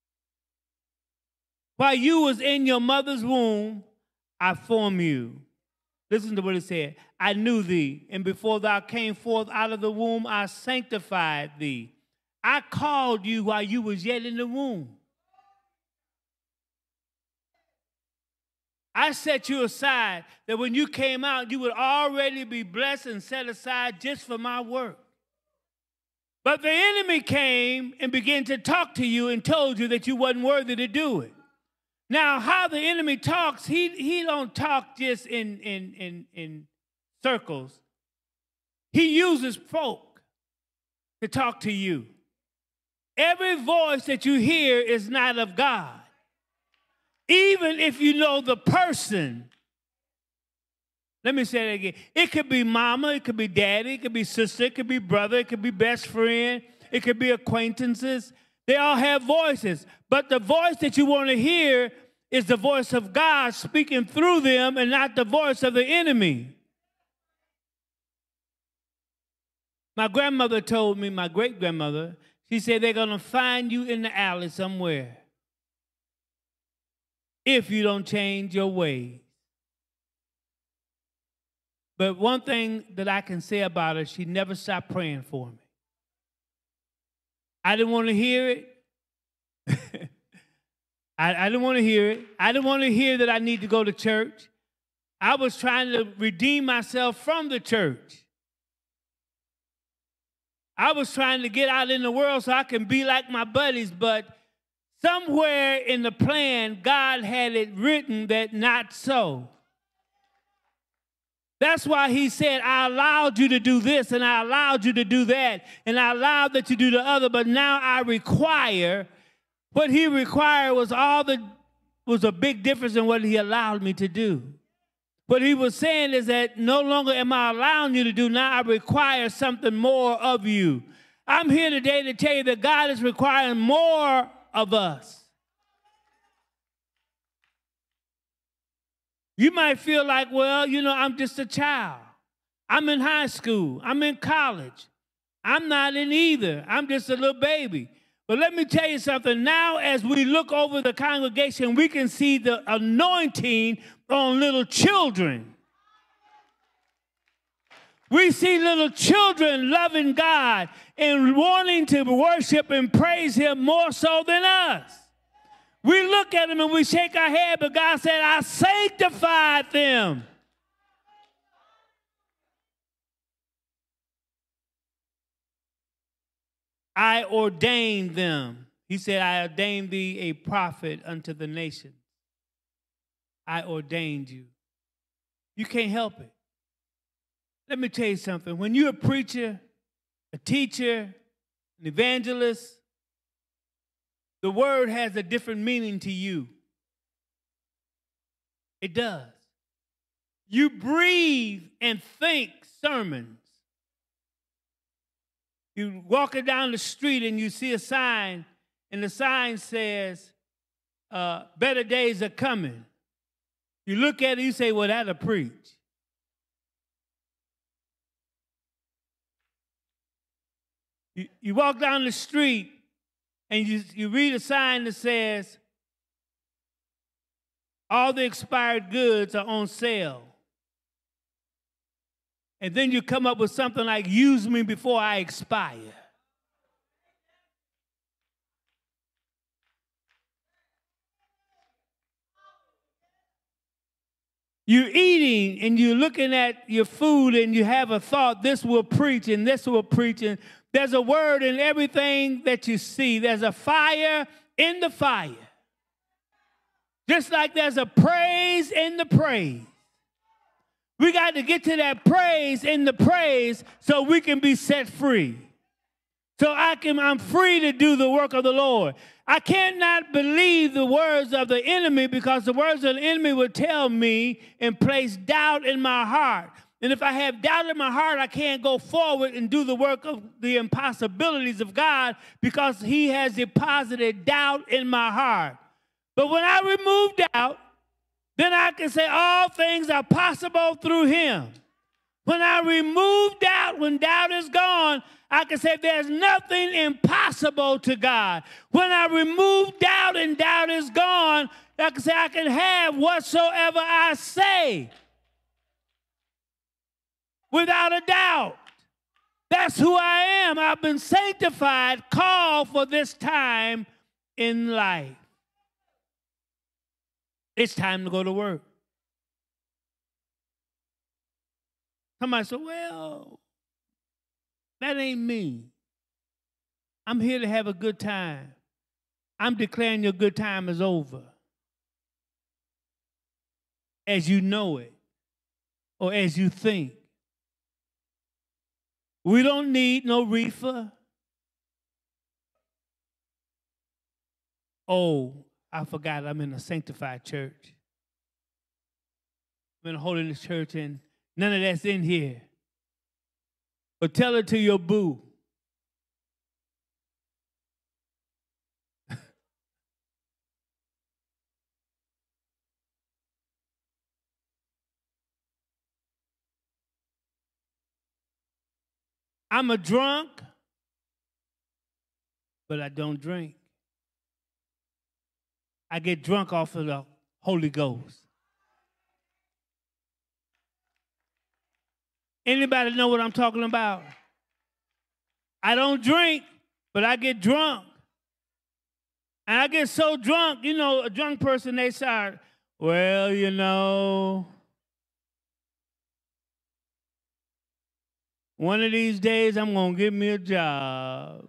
While you was in your mother's womb, I formed you. Listen to what it said. I knew thee, and before thou came forth out of the womb, I sanctified thee. I called you while you was yet in the womb. I set you aside that when you came out, you would already be blessed and set aside just for my work. But the enemy came and began to talk to you and told you that you wasn't worthy to do it. Now, how the enemy talks, he don't talk just in circles. He uses folk to talk to you. Every voice that you hear is not of God. Even if you know the person. Let me say that again. It could be mama, it could be daddy, it could be sister, it could be brother, it could be best friend, it could be acquaintances. They all have voices. But the voice that you want to hear is the voice of God speaking through them and not the voice of the enemy. My grandmother told me, my great-grandmother, she said they're going to find you in the alley somewhere if you don't change your ways. But one thing that I can say about her, she never stopped praying for me. I didn't want to hear it. I didn't want to hear it. I didn't want to hear that I need to go to church. I was trying to redeem myself from the church. I was trying to get out in the world so I can be like my buddies, but somewhere in the plan, God had it written that not so. That's why he said, I allowed you to do this, and I allowed you to do that, and I allowed that you do the other, but now I require. What he required was a big difference in what he allowed me to do. What he was saying is that no longer am I allowing you to do, now I require something more of you. I'm here today to tell you that God is requiring more of us. You might feel like, well, I'm just a child. I'm in high school. I'm in college. I'm not in either. I'm just a little baby. But let me tell you something. Now, as we look over the congregation, we can see the anointing on little children. We see little children loving God and wanting to worship and praise him more so than us. We look at them and we shake our head, but God said, I sanctified them. I ordained them. He said, I ordained thee a prophet unto the nations. I ordained you. You can't help it. Let me tell you something. When you're a preacher, a teacher, an evangelist, the word has a different meaning to you. It does. You breathe and think sermons. You walking down the street and you see a sign, and the sign says, better days are coming. You look at it, you say, well, that'll preach. You walk down the street and you read a sign that says, all the expired goods are on sale. And then you come up with something like, use me before I expire. You're eating and you're looking at your food and you have a thought, this will preach and this will preach. And there's a word in everything that you see. There's a fire in the fire. Just like there's a praise in the praise. We got to get to that praise in the praise so we can be set free. So I'm free to do the work of the Lord. I cannot believe the words of the enemy because the words of the enemy would tell me and place doubt in my heart. And if I have doubt in my heart, I can't go forward and do the work of the impossibilities of God because he has deposited doubt in my heart. But when I remove doubt, then I can say all things are possible through him. When I remove doubt, when doubt is gone, I can say there's nothing impossible to God. When I remove doubt and doubt is gone, I can say I can have whatsoever I say. Without a doubt. That's who I am. I've been sanctified, called for this time in life. It's time to go to work. Somebody said, well, that ain't me. I'm here to have a good time. I'm declaring your good time is over. As you know it, or as you think. We don't need no reefer. Oh, I forgot I'm in a sanctified church. I'm in a holiness church and none of that's in here. But tell it to your boo. I'm a drunk, but I don't drink. I get drunk off of the Holy Ghost. Anybody know what I'm talking about? I don't drink, but I get drunk. And I get so drunk, you know, a drunk person, they start, well, you know, one of these days I'm going to get me a job.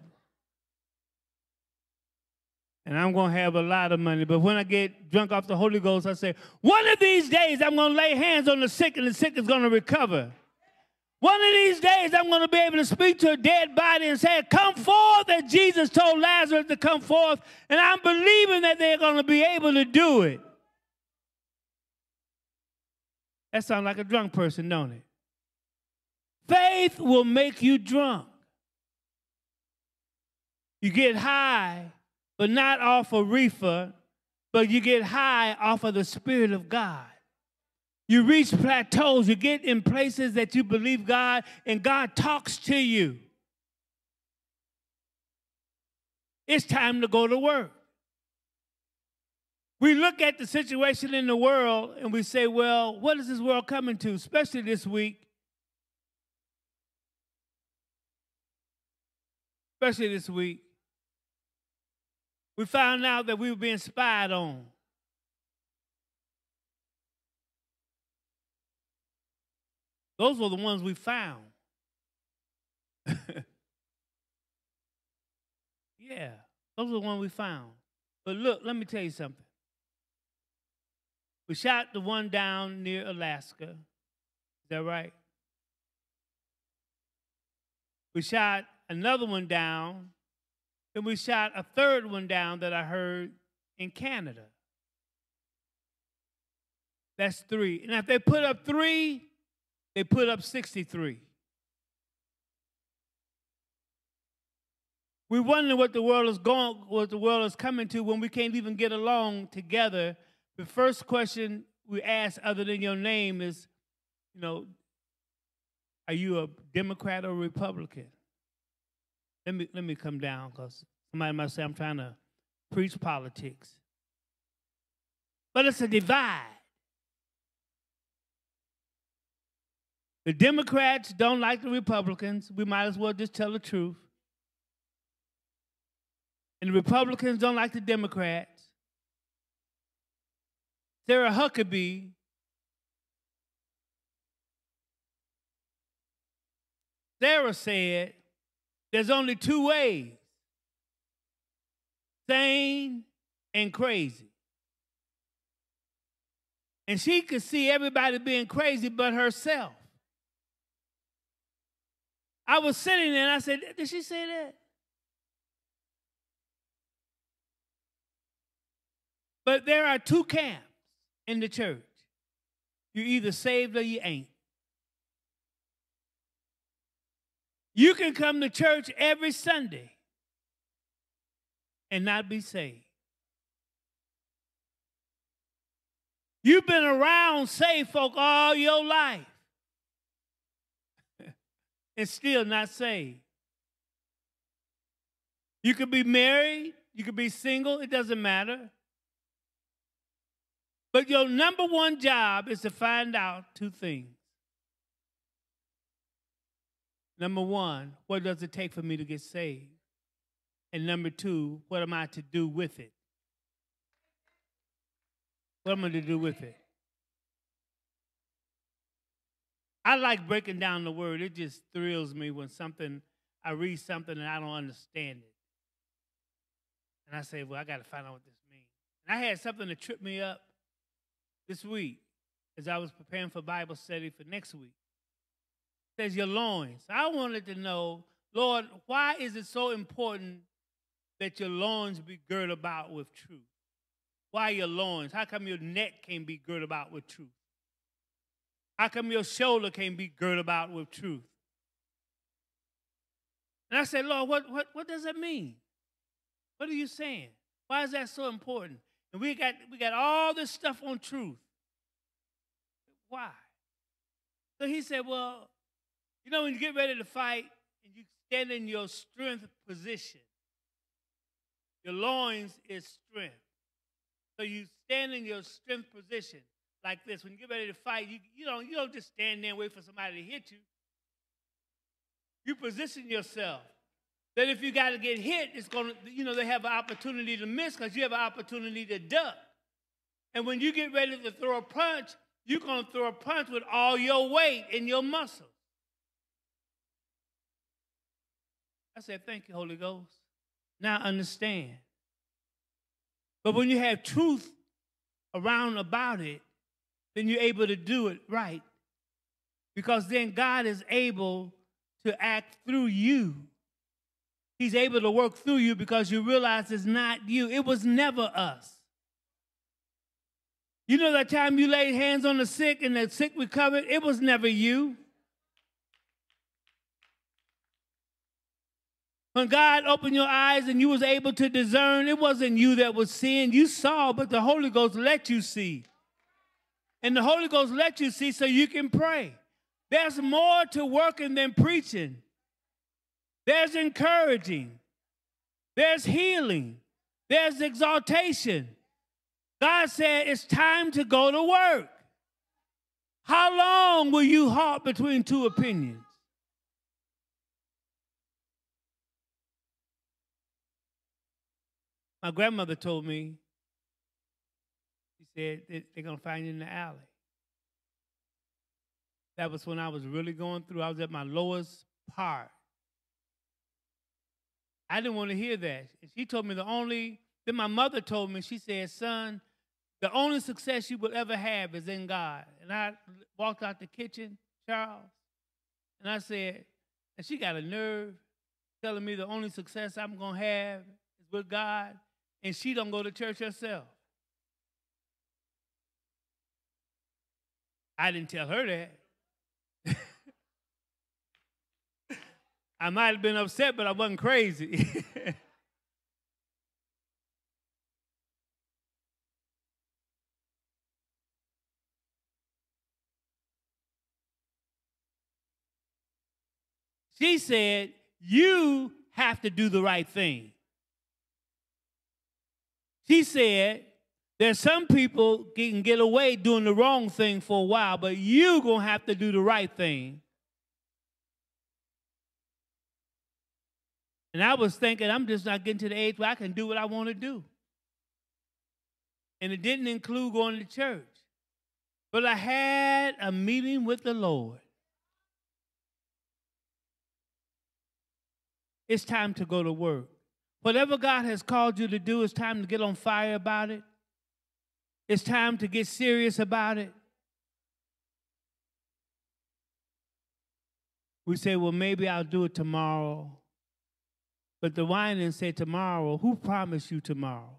And I'm going to have a lot of money. But when I get drunk off the Holy Ghost, I say, one of these days I'm going to lay hands on the sick and the sick is going to recover. One of these days, I'm going to be able to speak to a dead body and say, come forth, that Jesus told Lazarus to come forth, and I'm believing that they're going to be able to do it. That sounds like a drunk person, don't it? Faith will make you drunk. You get high, but not off a reefer, but you get high off of the Spirit of God. You reach plateaus, you get in places that you believe God, and God talks to you. It's time to go to work. We look at the situation in the world and we say, well, what is this world coming to, especially this week? Especially this week. We found out that we were being spied on. Those were the ones we found. Yeah, those are the ones we found. But look, let me tell you something. We shot the one down near Alaska. Is that right? We shot another one down, and we shot a third one down that I heard in Canada. That's 3. And if they put up 3, they put up 63. We wonder what the world is coming to when we can't even get along together. The first question we ask, other than your name, is, you know, are you a Democrat or Republican? Let me come down, because somebody might say I'm trying to preach politics. But it's a divide. The Democrats don't like the Republicans. We might as well just tell the truth. And the Republicans don't like the Democrats. Sarah Huckabee Sarah said, there's only two ways, sane and crazy. And she could see everybody being crazy but herself. I was sitting there and I said, did she say that? But there are two camps in the church. You're either saved or you ain't. You can come to church every Sunday and not be saved. You've been around saved folk all your life and still not saved. You could be married, you could be single, it doesn't matter. But your number one job is to find out two things. Number one, what does it take for me to get saved? And number two, what am I to do with it? What am I to do with it? I like breaking down the word. It just thrills me when I read something and I don't understand it. And I say, well, I got to find out what this means. And I had something that tripped me up this week as I was preparing for Bible study for next week. It says your loins. I wanted to know, Lord, why is it so important that your loins be girded about with truth? Why your loins? How come your neck can't be girded about with truth? How come your shoulder can't be girded about with truth? And I said, Lord, what does that mean? What are you saying? Why is that so important? And we got all this stuff on truth. Why? So he said, well, you know, when you get ready to fight and you stand in your strength position, your loins is strength. So you stand in your strength position like this. When you get ready to fight, you don't just stand there and wait for somebody to hit you. You position yourself. That if you got to get hit, it's going to, they have an opportunity to miss because you have an opportunity to duck. And when you get ready to throw a punch, you're going to throw a punch with all your weight and your muscle. I said, thank you, Holy Ghost. Now understand. But when you have truth around about it, then you're able to do it right. Because then God is able to act through you. He's able to work through you because you realize it's not you. It was never us. You know that time you laid hands on the sick and the sick recovered? It was never you. When God opened your eyes and you was able to discern, it wasn't you that was seeing. You saw, but the Holy Ghost let you see. And the Holy Ghost let you see so you can pray. There's more to working than preaching. There's encouraging. There's healing. There's exaltation. God said it's time to go to work. How long will you halt between two opinions? My grandmother told me, she said, they're going to find you in the alley. That was when I was really going through. I was at my lowest part. I didn't want to hear that. She told me then my mother told me, she said, son, the only success you will ever have is in God. And I walked out the kitchen, Charles, and I said, and she got a nerve telling me the only success I'm going to have is with God, and she don't go to church herself. I didn't tell her that. I might have been upset, but I wasn't crazy. She said, you have to do the right thing. She said, there's some people can get away doing the wrong thing for a while, but you're going to have to do the right thing. And I was thinking, I'm just not getting to the age where I can do what I want to do. And it didn't include going to church. But I had a meeting with the Lord. it's time to go to work. Whatever God has called you to do, it's time to get on fire about it. It's time to get serious about it. We say, well, maybe I'll do it tomorrow. But the wine didn't say tomorrow. Who promised you tomorrow?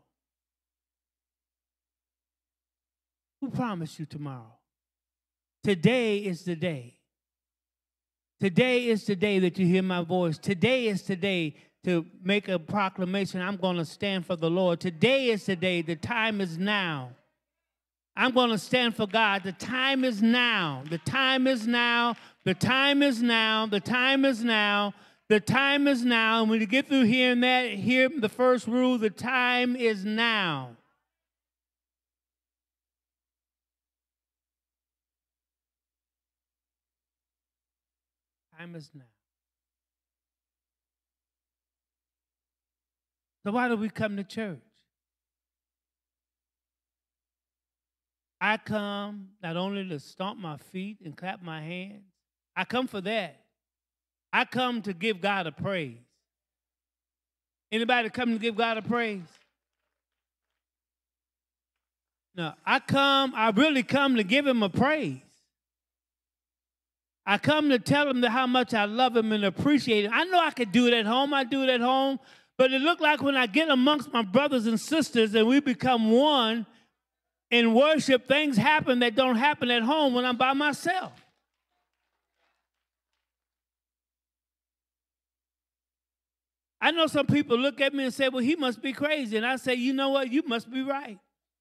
Who promised you tomorrow? Today is the day. Today is the day that you hear my voice. Today is the day to make a proclamation. I'm going to stand for the Lord. Today is the day. The time is now. I'm going to stand for God. The time is now. The time is now. The time is now. The time is now. The time is now. And when you get through hearing that, hear the first rule, the time is now. Time is now. So why do we come to church? I come not only to stomp my feet and clap my hands. I come for that. I come to give God a praise. Anybody come to give God a praise? No, I really come to give him a praise. I come to tell him how much I love him and appreciate him. I know I could do it at home. I do it at home. But it looked like when I get amongst my brothers and sisters and we become one in worship, things happen that don't happen at home when I'm by myself. I know some people look at me and say, well, he must be crazy. And I say, you know what? You must be right.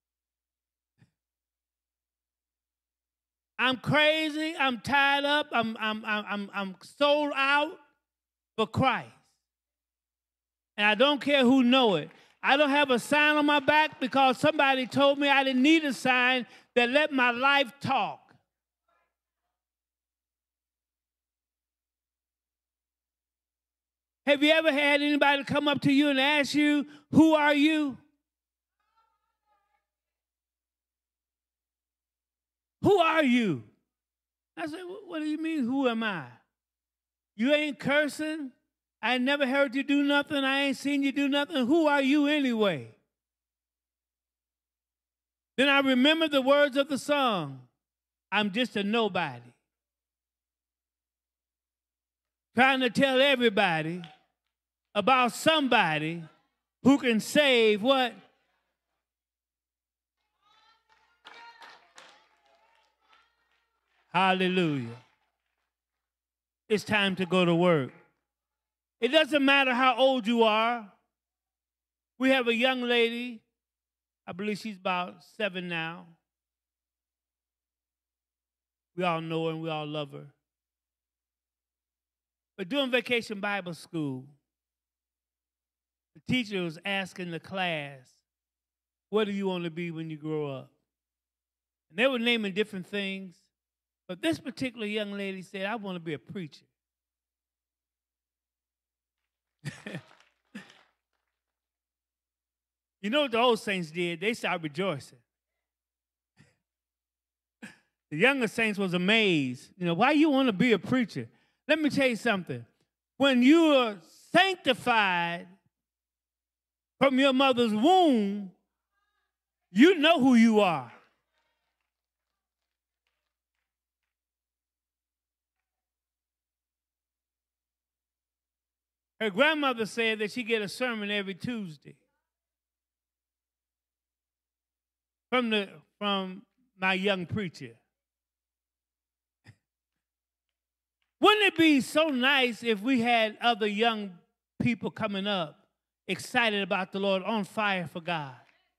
I'm crazy. I'm tied up. I'm sold out for Christ. And I don't care who know it. I don't have a sign on my back because somebody told me I didn't need a sign that let my life talk. Have you ever had anybody come up to you and ask you, who are you? Who are you? I said, what do you mean, who am I? You ain't cursing. I ain't never heard you do nothing. I ain't seen you do nothing. Who are you anyway? Then I remember the words of the song, I'm just a nobody. Trying to tell everybody about somebody who can save what? Hallelujah. It's time to go to work. It doesn't matter how old you are. We have a young lady, I believe she's about 7 now. We all know her and we all love her. But during Vacation Bible School, the teacher was asking the class, what do you want to be when you grow up? And they were naming different things. But this particular young lady said, I want to be a preacher. You know what the old saints did? They started rejoicing. The younger saints was amazed. You know, why you want to be a preacher? Let me tell you something. When you are sanctified from your mother's womb, you know who you are. Her grandmother said that she get a sermon every Tuesday from my young preacher. Wouldn't it be so nice if we had other young people coming up excited about the Lord, on fire for God?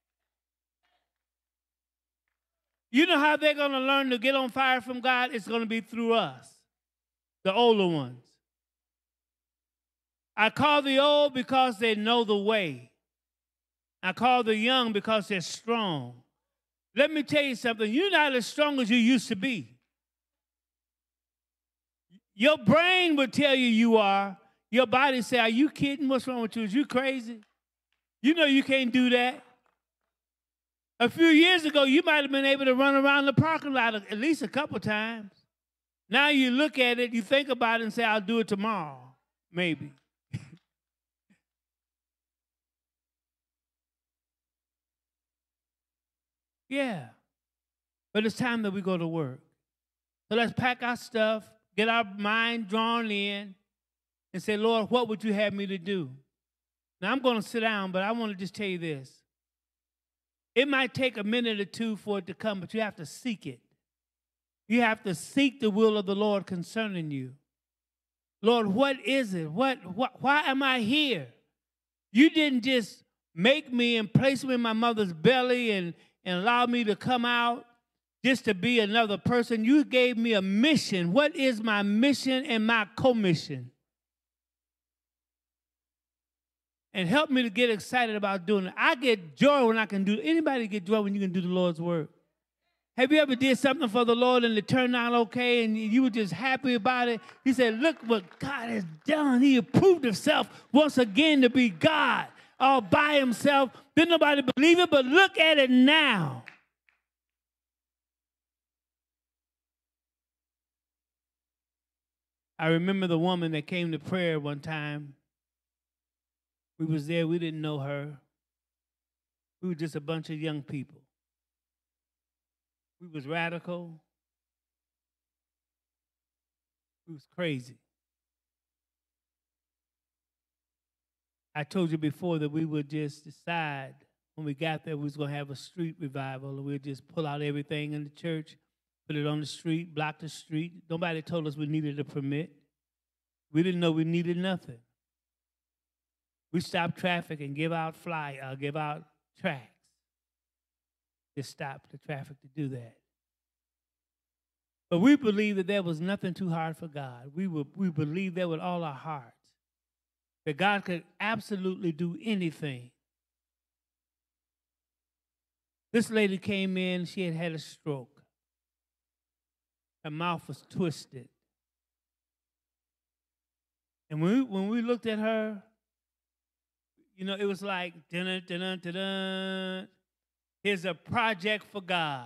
You know how they're going to learn to get on fire from God? It's going to be through us, the older ones. I call the old because they know the way. I call the young because they're strong. Let me tell you something. You're not as strong as you used to be. Your brain will tell you you are. Your body say, are you kidding? What's wrong with you? Is you crazy? You know you can't do that. A few years ago, you might have been able to run around the parking lot at least a couple times. Now you look at it, you think about it and say, I'll do it tomorrow, maybe. Yeah. But it's time that we go to work. So let's pack our stuff, get our mind drawn in, and say, Lord, what would you have me to do? Now, I'm going to sit down, but I want to just tell you this. It might take a minute or two for it to come, but you have to seek it. You have to seek the will of the Lord concerning you. Lord, what is it? Why am I here? You didn't just make me and place me in my mother's belly and allow me to come out just to be another person. You gave me a mission. What is my mission and my commission? And help me to get excited about doing it. I get joy when I can do it. Anybody get joy when you can do the Lord's work? Have you ever did something for the Lord and it turned out okay and you were just happy about it? He said, look what God has done. He proved himself once again to be God all by himself. Didn't nobody believe it, but look at it now. I remember the woman that came to prayer one time. We was there. We didn't know her. We were just a bunch of young people. We was radical. We was crazy. I told you before that we would just decide when we got there we was going to have a street revival, and we'd just pull out everything in the church, put it on the street, block the street. Nobody told us we needed a permit. We didn't know we needed nothing. We stopped traffic and give out tracts. Just stop the traffic to do that. But we believed that there was nothing too hard for God. We believed that with all our hearts, that God could absolutely do anything. This lady came in, she had had a stroke. Her mouth was twisted. And when we looked at her, you know, it was like, dun dun dun dun. Here's a project for God.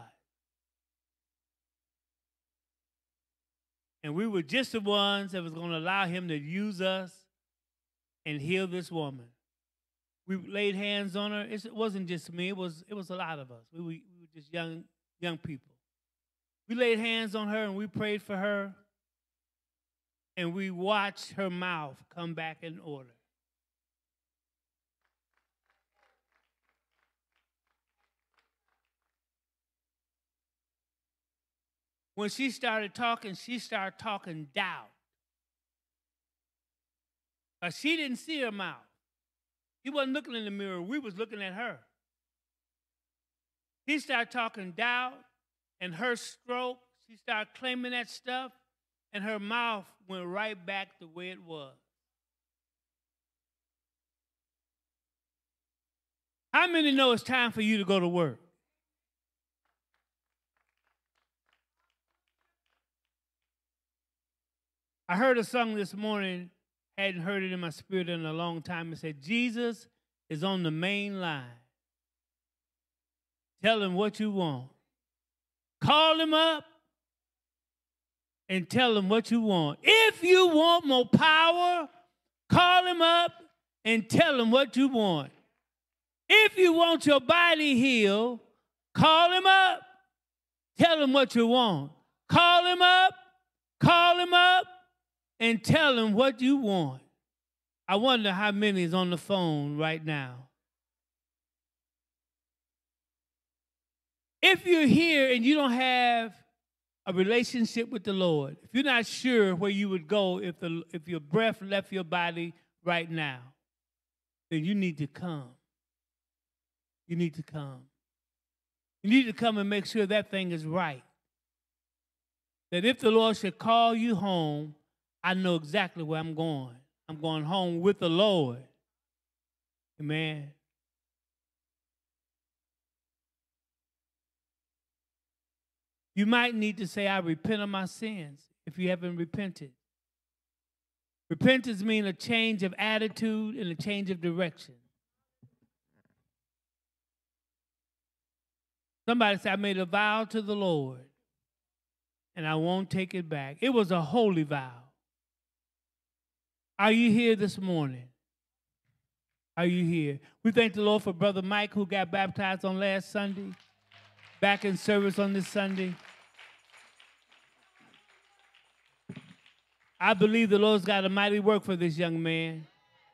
And we were just the ones that was going to allow him to use us and heal this woman. We laid hands on her. It wasn't just me. It was a lot of us. We were just young people. We laid hands on her and we prayed for her. And we watched her mouth come back in order. When she started talking doubt. She didn't see her mouth. She wasn't looking in the mirror. We was looking at her. She started talking doubt, and her stroke, she started claiming that stuff, and her mouth went right back the way it was. How many know it's time for you to go to work? I heard a song this morning, hadn't heard it in my spirit in a long time. It said, Jesus is on the main line. Tell him what you want. Call him up and tell him what you want. If you want more power, call him up and tell him what you want. If you want your body healed, call him up, tell him what you want. Call him up, and tell him what you want. I wonder how many is on the phone right now. If you're here and you don't have a relationship with the Lord, if you're not sure where you would go if your breath left your body right now, then you need to come. You need to come. You need to come and make sure that thing is right. That if the Lord should call you home, I know exactly where I'm going. I'm going home with the Lord. Amen. You might need to say, I repent of my sins if you haven't repented. Repentance means a change of attitude and a change of direction. Somebody said, I made a vow to the Lord, and I won't take it back. It was a holy vow. Are you here this morning? Are you here? We thank the Lord for Brother Mike, who got baptized on last Sunday. back in service on this Sunday. I believe the Lord's got a mighty work for this young man.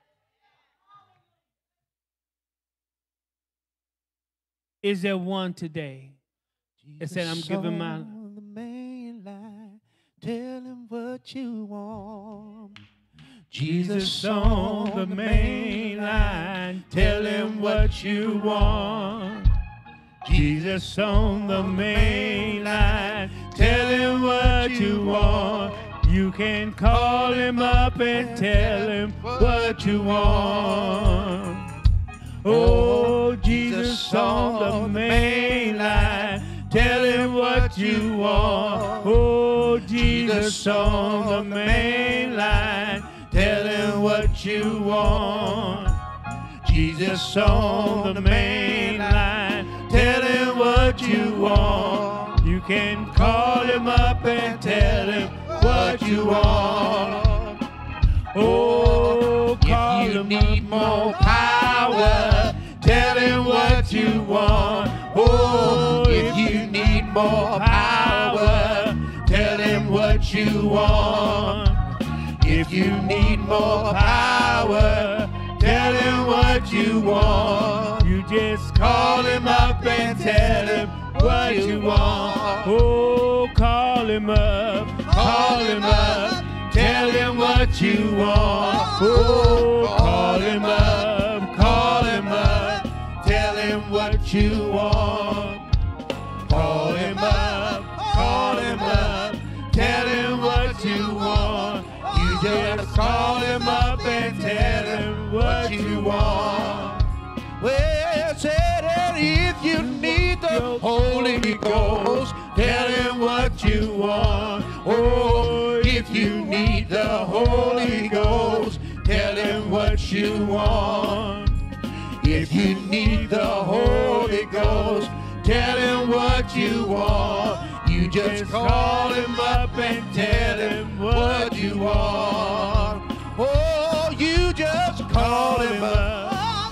Is there one today that said, I'm giving my... On the main line, tell him what you want. Jesus on the main line, tell him what you want. Jesus on the main line, tell him what you want. You can call him up and tell him what you want. Oh, Jesus on the main line, tell him what you want. Oh, Jesus on the main line, tell him what you want. Jesus on the main line, tell him what you want. You can call him up and tell him what you want. Oh, call him Need more power, tell him what you want. Oh, if you need more power, tell him what you want. if you need more power, tell him what you want. You just call him up and tell him what you want. Oh, call him up, tell him what you want. Oh, call him up, tell him what you want. Call him up, tell him what you want. You just call him up and tell him what you want. Well, said that if you need the Holy Ghost, Tell him what you want. Oh, if you need the Holy Ghost, tell him what you want. If you need the Holy Ghost, tell him what you want. You just call him up and tell him what you want. oh, you just Call him up,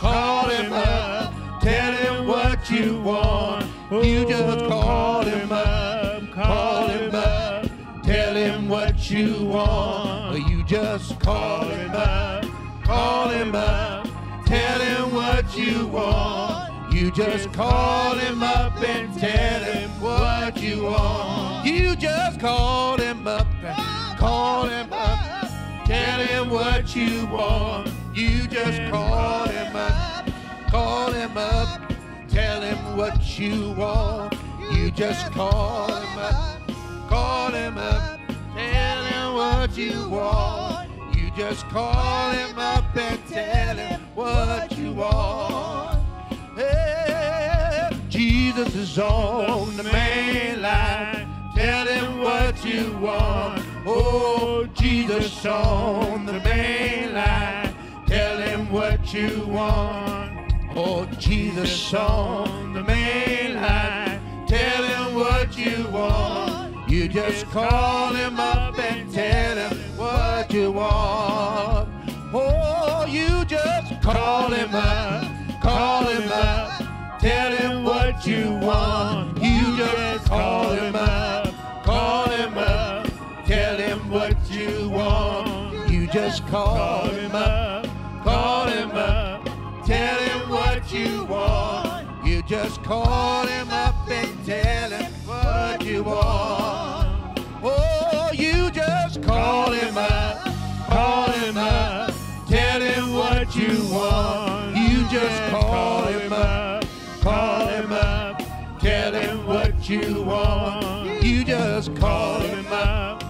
tell him what you want. You just call him up, tell him what you want. You just Call him up, tell him what you want. You just call him up and tell him what you want. You just call him up, Tell him what you want. You just call him up, tell him what you want. You just call him up, tell him what you want. You just call him up and tell him what you want. Hey, Jesus is on the main line, tell him what you want. Oh, Jesus on the main line, tell him what you want. Oh, Jesus on the main line, tell him what you want. You just call him up and tell him what you want. Oh, you just call him up, tell him what you want. You just call him up, tell him what you want. You just call him up, tell him what you want. You just call him up and tell him what you want. Oh, you just call him up, tell him what you want. You just call him up, tell him what you want. You just call him up,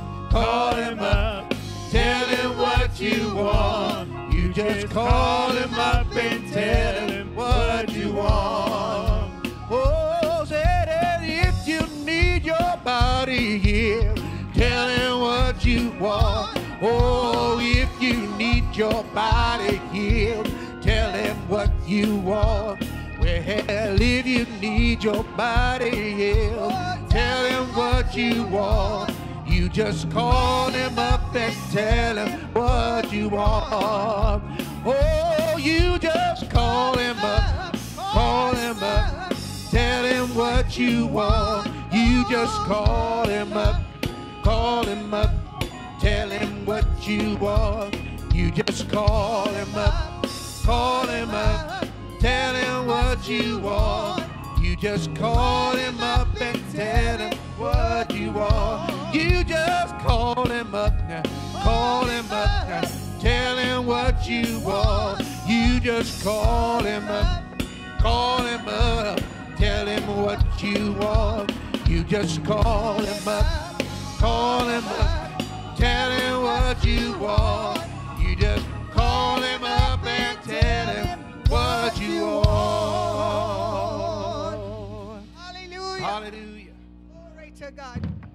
tell him what you want. You just call him up and tell him what you want. Oh, say that if you need your body healed, tell him what you want. Oh, if you need your body healed, tell him what you want. Well, if you need your body healed, tell him what you want. You just call him up and tell him what you want. Oh, you just call him up, tell him what what you want. You just call him up, call him up, tell him what you want. You just call him up, call him up, tell him what you want. You just call him up and tell him what you want. You just call him up now, call him up now, tell him what you want. You just call him up, call him up, tell him what you want. You just call him up, call him up, tell him what you want. You just call him up and tell him what you want. Hallelujah. Hallelujah. Glory to God.